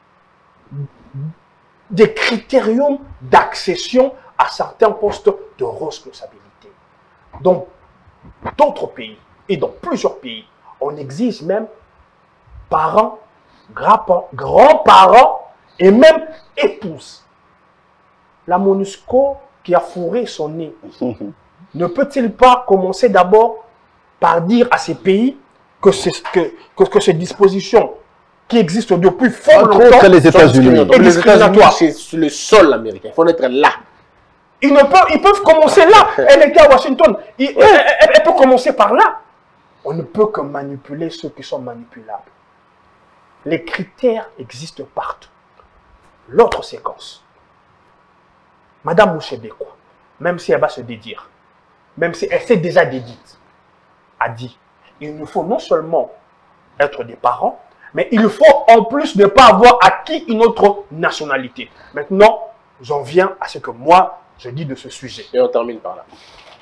des critériums d'accession à certains postes de responsabilité. Dans d'autres pays, et dans plusieurs pays, on exige même parents, grands-parents et même épouses. La MONUSCO qui a fourré son nez, ne peut-il pas commencer d'abord par dire à ces pays que, que, que, que ces dispositions qui existent depuis fort longtemps que les États-Unis. Les États-Unis, c'est le sol américain. Il faut être là. Ils, ne peuvent, ils peuvent commencer là. Elle était à Washington. Il, elle, elle, elle peut commencer par là. On ne peut que manipuler ceux qui sont manipulables. Les critères existent partout. L'autre séquence. Madame Mouchébeko, même si elle va se dédire, même si elle s'est déjà dédite, a dit, il nous faut non seulement être des parents, mais il faut en plus ne pas avoir acquis une autre nationalité. Maintenant, j'en viens à ce que moi, je dis de ce sujet. Et on termine par là.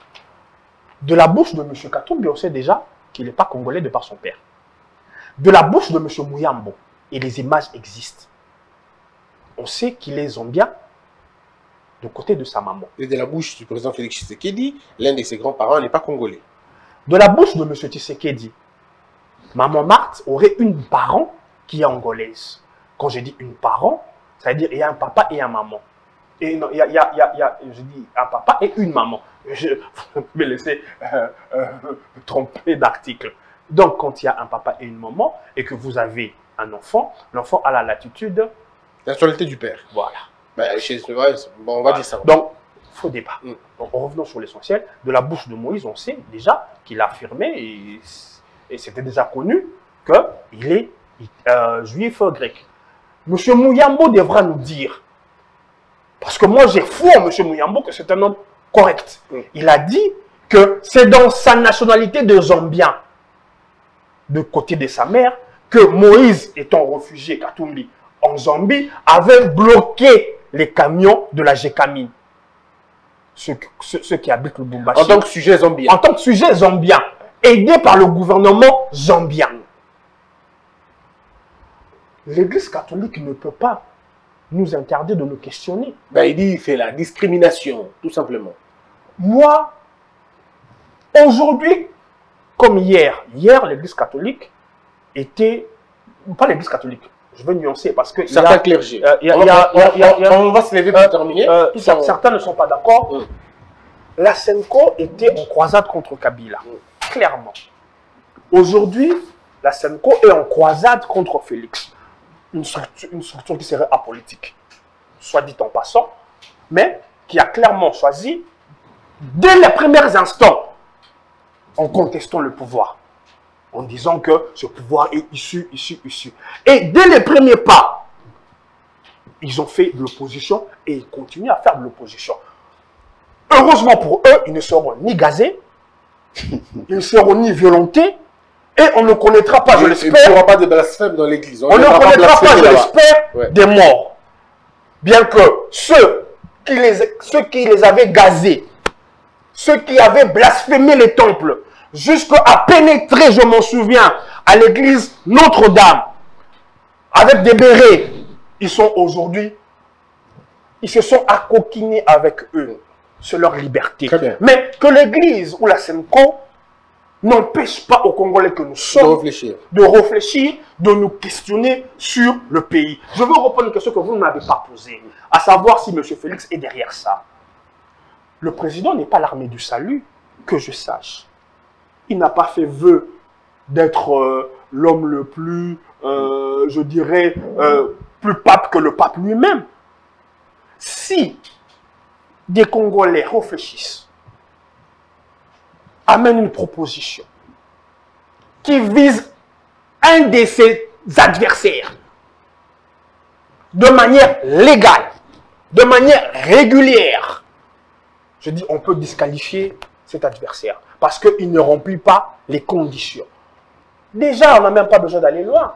De la bouche de M. Katumbi, on sait déjà qu'il n'est pas congolais de par son père. De la bouche de M. Mouyambo, et les images existent, on sait qu'il est zombien de côté de sa maman. Et de la bouche du président Félix Tshisekedi, l'un de ses grands-parents n'est pas congolais. De la bouche de M. Tshisekedi, maman Marthe aurait une parent qui est angolaise. Quand je dis une parent, ça veut dire il y a un papa et un maman. Et non, il y a, il y a, il y a, il y a je dis un papa et une maman. Je vais me laisser euh, euh, tromper d'article. Donc, quand il y a un papa et une maman, et que vous avez un enfant, l'enfant a la latitude. La nationalité du père. Voilà. Ben, chez, ouais, bon, on va voilà. dire ça. Donc, faux débat. Mm. Donc, revenons sur l'essentiel. De la bouche de Moïse, on sait déjà qu'il a affirmé, et, et c'était déjà connu, qu'il est euh, juif grec. M. Mouyambo devra nous dire, parce que moi j'ai foi en M. Mouyambo que c'est un homme correct. Mm. Il a dit que c'est dans sa nationalité de Zambien, de côté de sa mère, que Moïse, étant réfugié Katumbi en Zambie, avait bloqué les camions de la Gécamine. Ceux, ceux, ceux qui habitent le Bumbashi. En tant que sujet zambien. En tant que sujet zambien, aidé par le gouvernement zambien. L'Église catholique ne peut pas nous interdire de nous questionner. Ben, il dit qu'il fait la discrimination, tout simplement. Moi, aujourd'hui, comme hier, hier, l'Église catholique était, pas l'Église catholique, je veux nuancer parce que Certains clergés. euh, il y a- On il y a- va- il y a- il y a- il y a- on va se lever pour euh, terminer. euh, Tout cer- ça, certains ne sont pas d'accord. Mm. La Senko était en croisade contre Kabila, clairement. Aujourd'hui, la Senko est en croisade contre Félix. Une structure, une structure qui serait apolitique, soit dit en passant, mais qui a clairement choisi, dès les premiers instants, en contestant le pouvoir, en disant que ce pouvoir est issu, issu, issu. Et dès les premiers pas, ils ont fait de l'opposition et ils continuent à faire de l'opposition. Heureusement pour eux, ils ne seront ni gazés, ils ne seront ni violentés, et on ne connaîtra pas, je Il n'y l'espère, aura pas de blasphème dans l'église. on ne viendra connaîtra pas, blasphémer je là-bas. l'espère, Ouais. des morts. Bien que ceux qui, les, ceux qui les avaient gazés, ceux qui avaient blasphémé les temples, jusqu'à pénétrer, je m'en souviens, à l'église Notre-Dame, avec des bérets, ils sont aujourd'hui, ils se sont accoquinés avec eux. C'est leur liberté. Très bien. Mais que l'église ou la Senko n'empêche pas aux Congolais que nous De sommes réfléchir. de réfléchir, de nous questionner sur le pays. Je veux reprendre une question que vous ne m'avez pas posée, à savoir si M. Félix est derrière ça. Le président n'est pas l'armée du salut, que je sache. Il n'a pas fait vœu d'être euh, l'homme le plus, euh, je dirais, euh, plus pape que le pape lui-même. Si des Congolais réfléchissent, amènent une proposition qui vise un de ses adversaires de manière légale, de manière régulière, je dis on peut disqualifier cet adversaire parce qu'il ne remplit pas les conditions. Déjà, on n'a même pas besoin d'aller loin.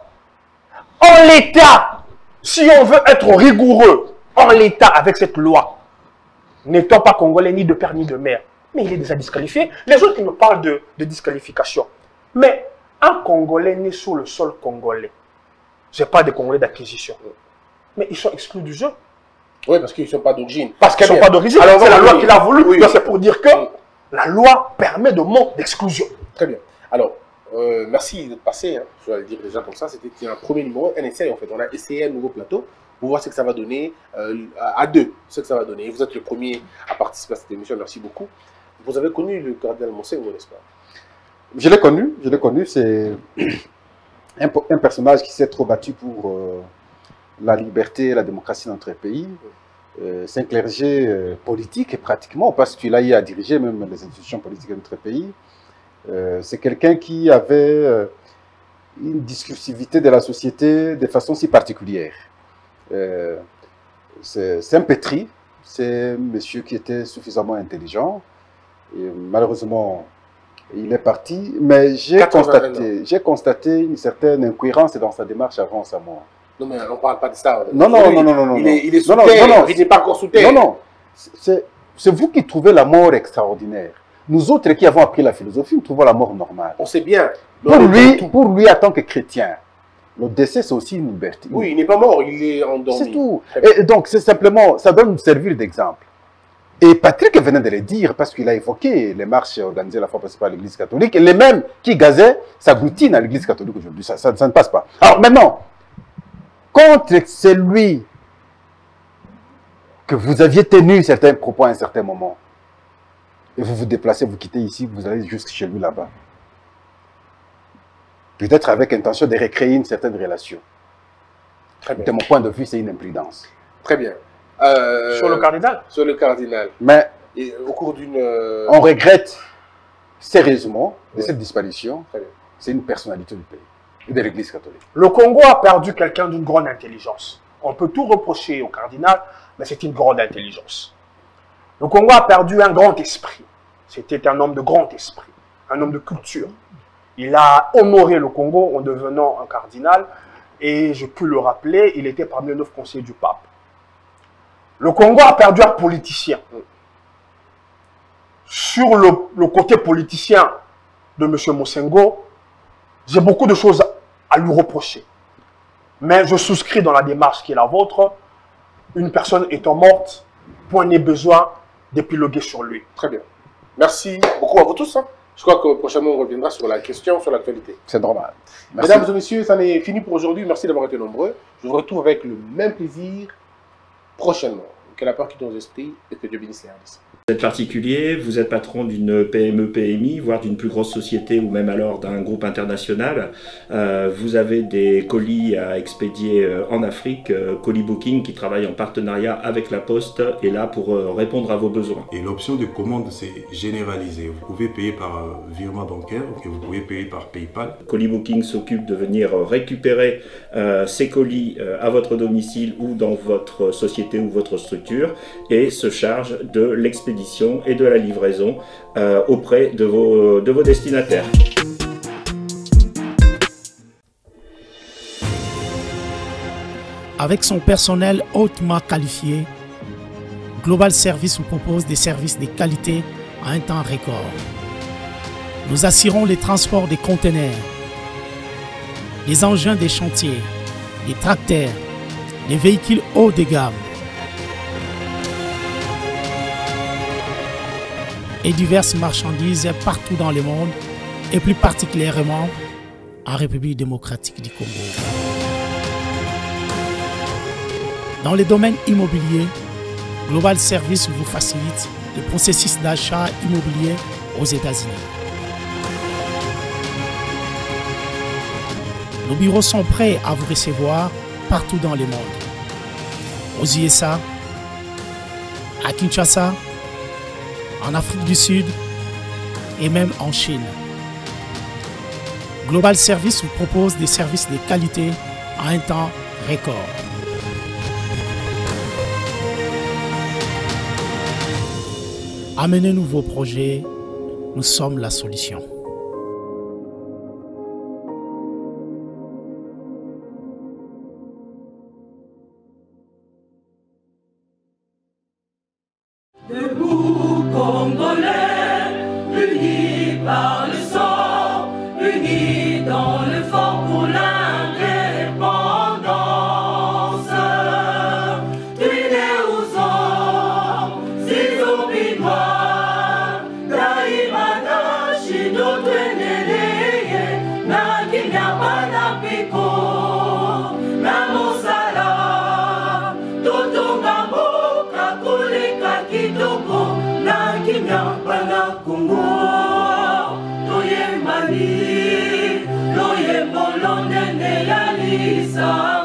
En l'état, si on veut être rigoureux, en l'état avec cette loi, n'étant pas congolais ni de père ni de mère, mais il est déjà disqualifié. Les autres qui me parlent de, de disqualification. Mais un Congolais né sur le sol congolais, ce n'est pas des Congolais d'acquisition, mais ils sont exclus du jeu. Oui, parce qu'ils ne sont pas d'origine. Parce qu'ils Très ne sont bien. pas d'origine. Alors, C'est la oui, loi oui. qu'il a voulu. Oui, Donc oui. c'est pour dire que Oui. la loi permet de manque d'exclusion. Très bien. Alors, euh, merci d'être passé. Hein. Je vais le dire déjà comme ça. C'était un premier numéro, un essai en fait. On a essayé un nouveau plateau pour voir ce que ça va donner euh, à à deux. Ce que ça va donner. Vous êtes le premier à participer à cette émission. Merci beaucoup. Vous avez connu le cardinal Monsengo, n'est-ce pas? Je l'ai connu, je l'ai connu, c'est un, un personnage qui s'est trop battu pour euh, la liberté et la démocratie dans notre pays. Euh, c'est un clergé euh, politique pratiquement, parce qu'il a eu à diriger même les institutions politiques de notre pays. Euh, c'est quelqu'un qui avait euh, une discursivité de la société de façon si particulière. Euh, c'est Saint-Pétri, c'est un monsieur qui était suffisamment intelligent. Et malheureusement, il est parti, mais j'ai constaté, j'ai constaté une certaine incohérence dans sa démarche avant sa mort. Non, mais on ne parle pas de ça. Non, non, non, non, non, non. Il est, il est sous non, non, terre, non, non, il n'est pas encore sous terre. Non, non, c'est vous qui trouvez la mort extraordinaire. Nous autres qui avons appris la philosophie, nous trouvons la mort normale. On sait bien. Pour lui, pour lui, en tant que chrétien, le décès, c'est aussi une liberté. Oui, il n'est pas mort, il est endormi. C'est tout. Et donc, c'est simplement, ça doit nous servir d'exemple. Et Patrick venait de le dire, parce qu'il a évoqué les marches organisées la fois passée par l'Église catholique, et les mêmes qui gazaient s'agglutinent à l'Église catholique aujourd'hui. Ça, ça, ça ne passe pas. Alors maintenant, contre celui que vous aviez tenu certains propos à un certain moment, et vous vous déplacez, vous quittez ici, vous allez jusque chez lui là-bas. Peut-être avec intention de recréer une certaine relation. Très bien. De mon point de vue, c'est une imprudence. Très bien. Euh, Sur le cardinal Sur le cardinal. Mais Et au cours d'une... euh, on regrette sérieusement de Ouais. cette disparition. Très bien. C'est une personnalité du pays et de l'Église catholique. Le Congo a perdu quelqu'un d'une grande intelligence. On peut tout reprocher au cardinal, mais c'est une grande intelligence. Le Congo a perdu un grand esprit. C'était un homme de grand esprit, un homme de culture. Il a honoré le Congo en devenant un cardinal, et je peux le rappeler, il était parmi les neuf conseillers du pape. Le Congo a perdu un politicien. Sur le, le côté politicien de M. Monsengo, j'ai beaucoup de choses à lui reprocher. Mais je souscris dans la démarche qui est la vôtre. Une personne étant morte, point n'est besoin d'épiloguer sur lui. Très bien. Merci beaucoup à vous tous. Hein. Je crois que prochainement, on reviendra sur la question, sur l'actualité. C'est normal. Merci. Mesdames et messieurs, ça n'est fini pour aujourd'hui. Merci d'avoir été nombreux. Je vous retrouve avec le même plaisir prochainement. Que la peur quitte nos esprits et que Dieu bénisse les R D C. Vous êtes particulier, vous êtes patron d'une P M E P M I, voire d'une plus grosse société ou même alors d'un groupe international. Euh, vous avez des colis à expédier euh, en Afrique. Euh, Colis Booking qui travaille en partenariat avec la Poste est là pour euh, répondre à vos besoins. Et l'option de commande, c'est généralisé. Vous pouvez payer par euh, virement bancaire et vous pouvez payer par PayPal. Colis Booking s'occupe de venir récupérer euh, ces colis euh, à votre domicile ou dans votre société ou votre structure et se charge de l'expédition et de la livraison euh, auprès de vos, de vos destinataires. Avec son personnel hautement qualifié, Global Service vous propose des services de qualité à un temps record. Nous assurons les transports des conteneurs, les engins des chantiers, les tracteurs, les véhicules haut de gamme, et diverses marchandises partout dans le monde et plus particulièrement en République démocratique du Congo. Dans le domaine immobilier, Global Service vous facilite le processus d'achat immobilier aux États-Unis. Nos bureaux sont prêts à vous recevoir partout dans le monde. Aux U S A, à Kinshasa, en Afrique du Sud et même en Chine. Global Service vous propose des services de qualité à un temps record. Amenez-nous vos projets, nous sommes la solution. Debout Congolais, unis par le sang, unis dans l'effort pour l'indépendance. Tués aux hommes, si obinois, Daimana, Chino, Tweneleye, Nakinyabana Piko, Namosala, Totongambo, Kakuleka Kitoko, Nakinyabana Kongo, Toye Mali, Loye Bolonene Yalisa.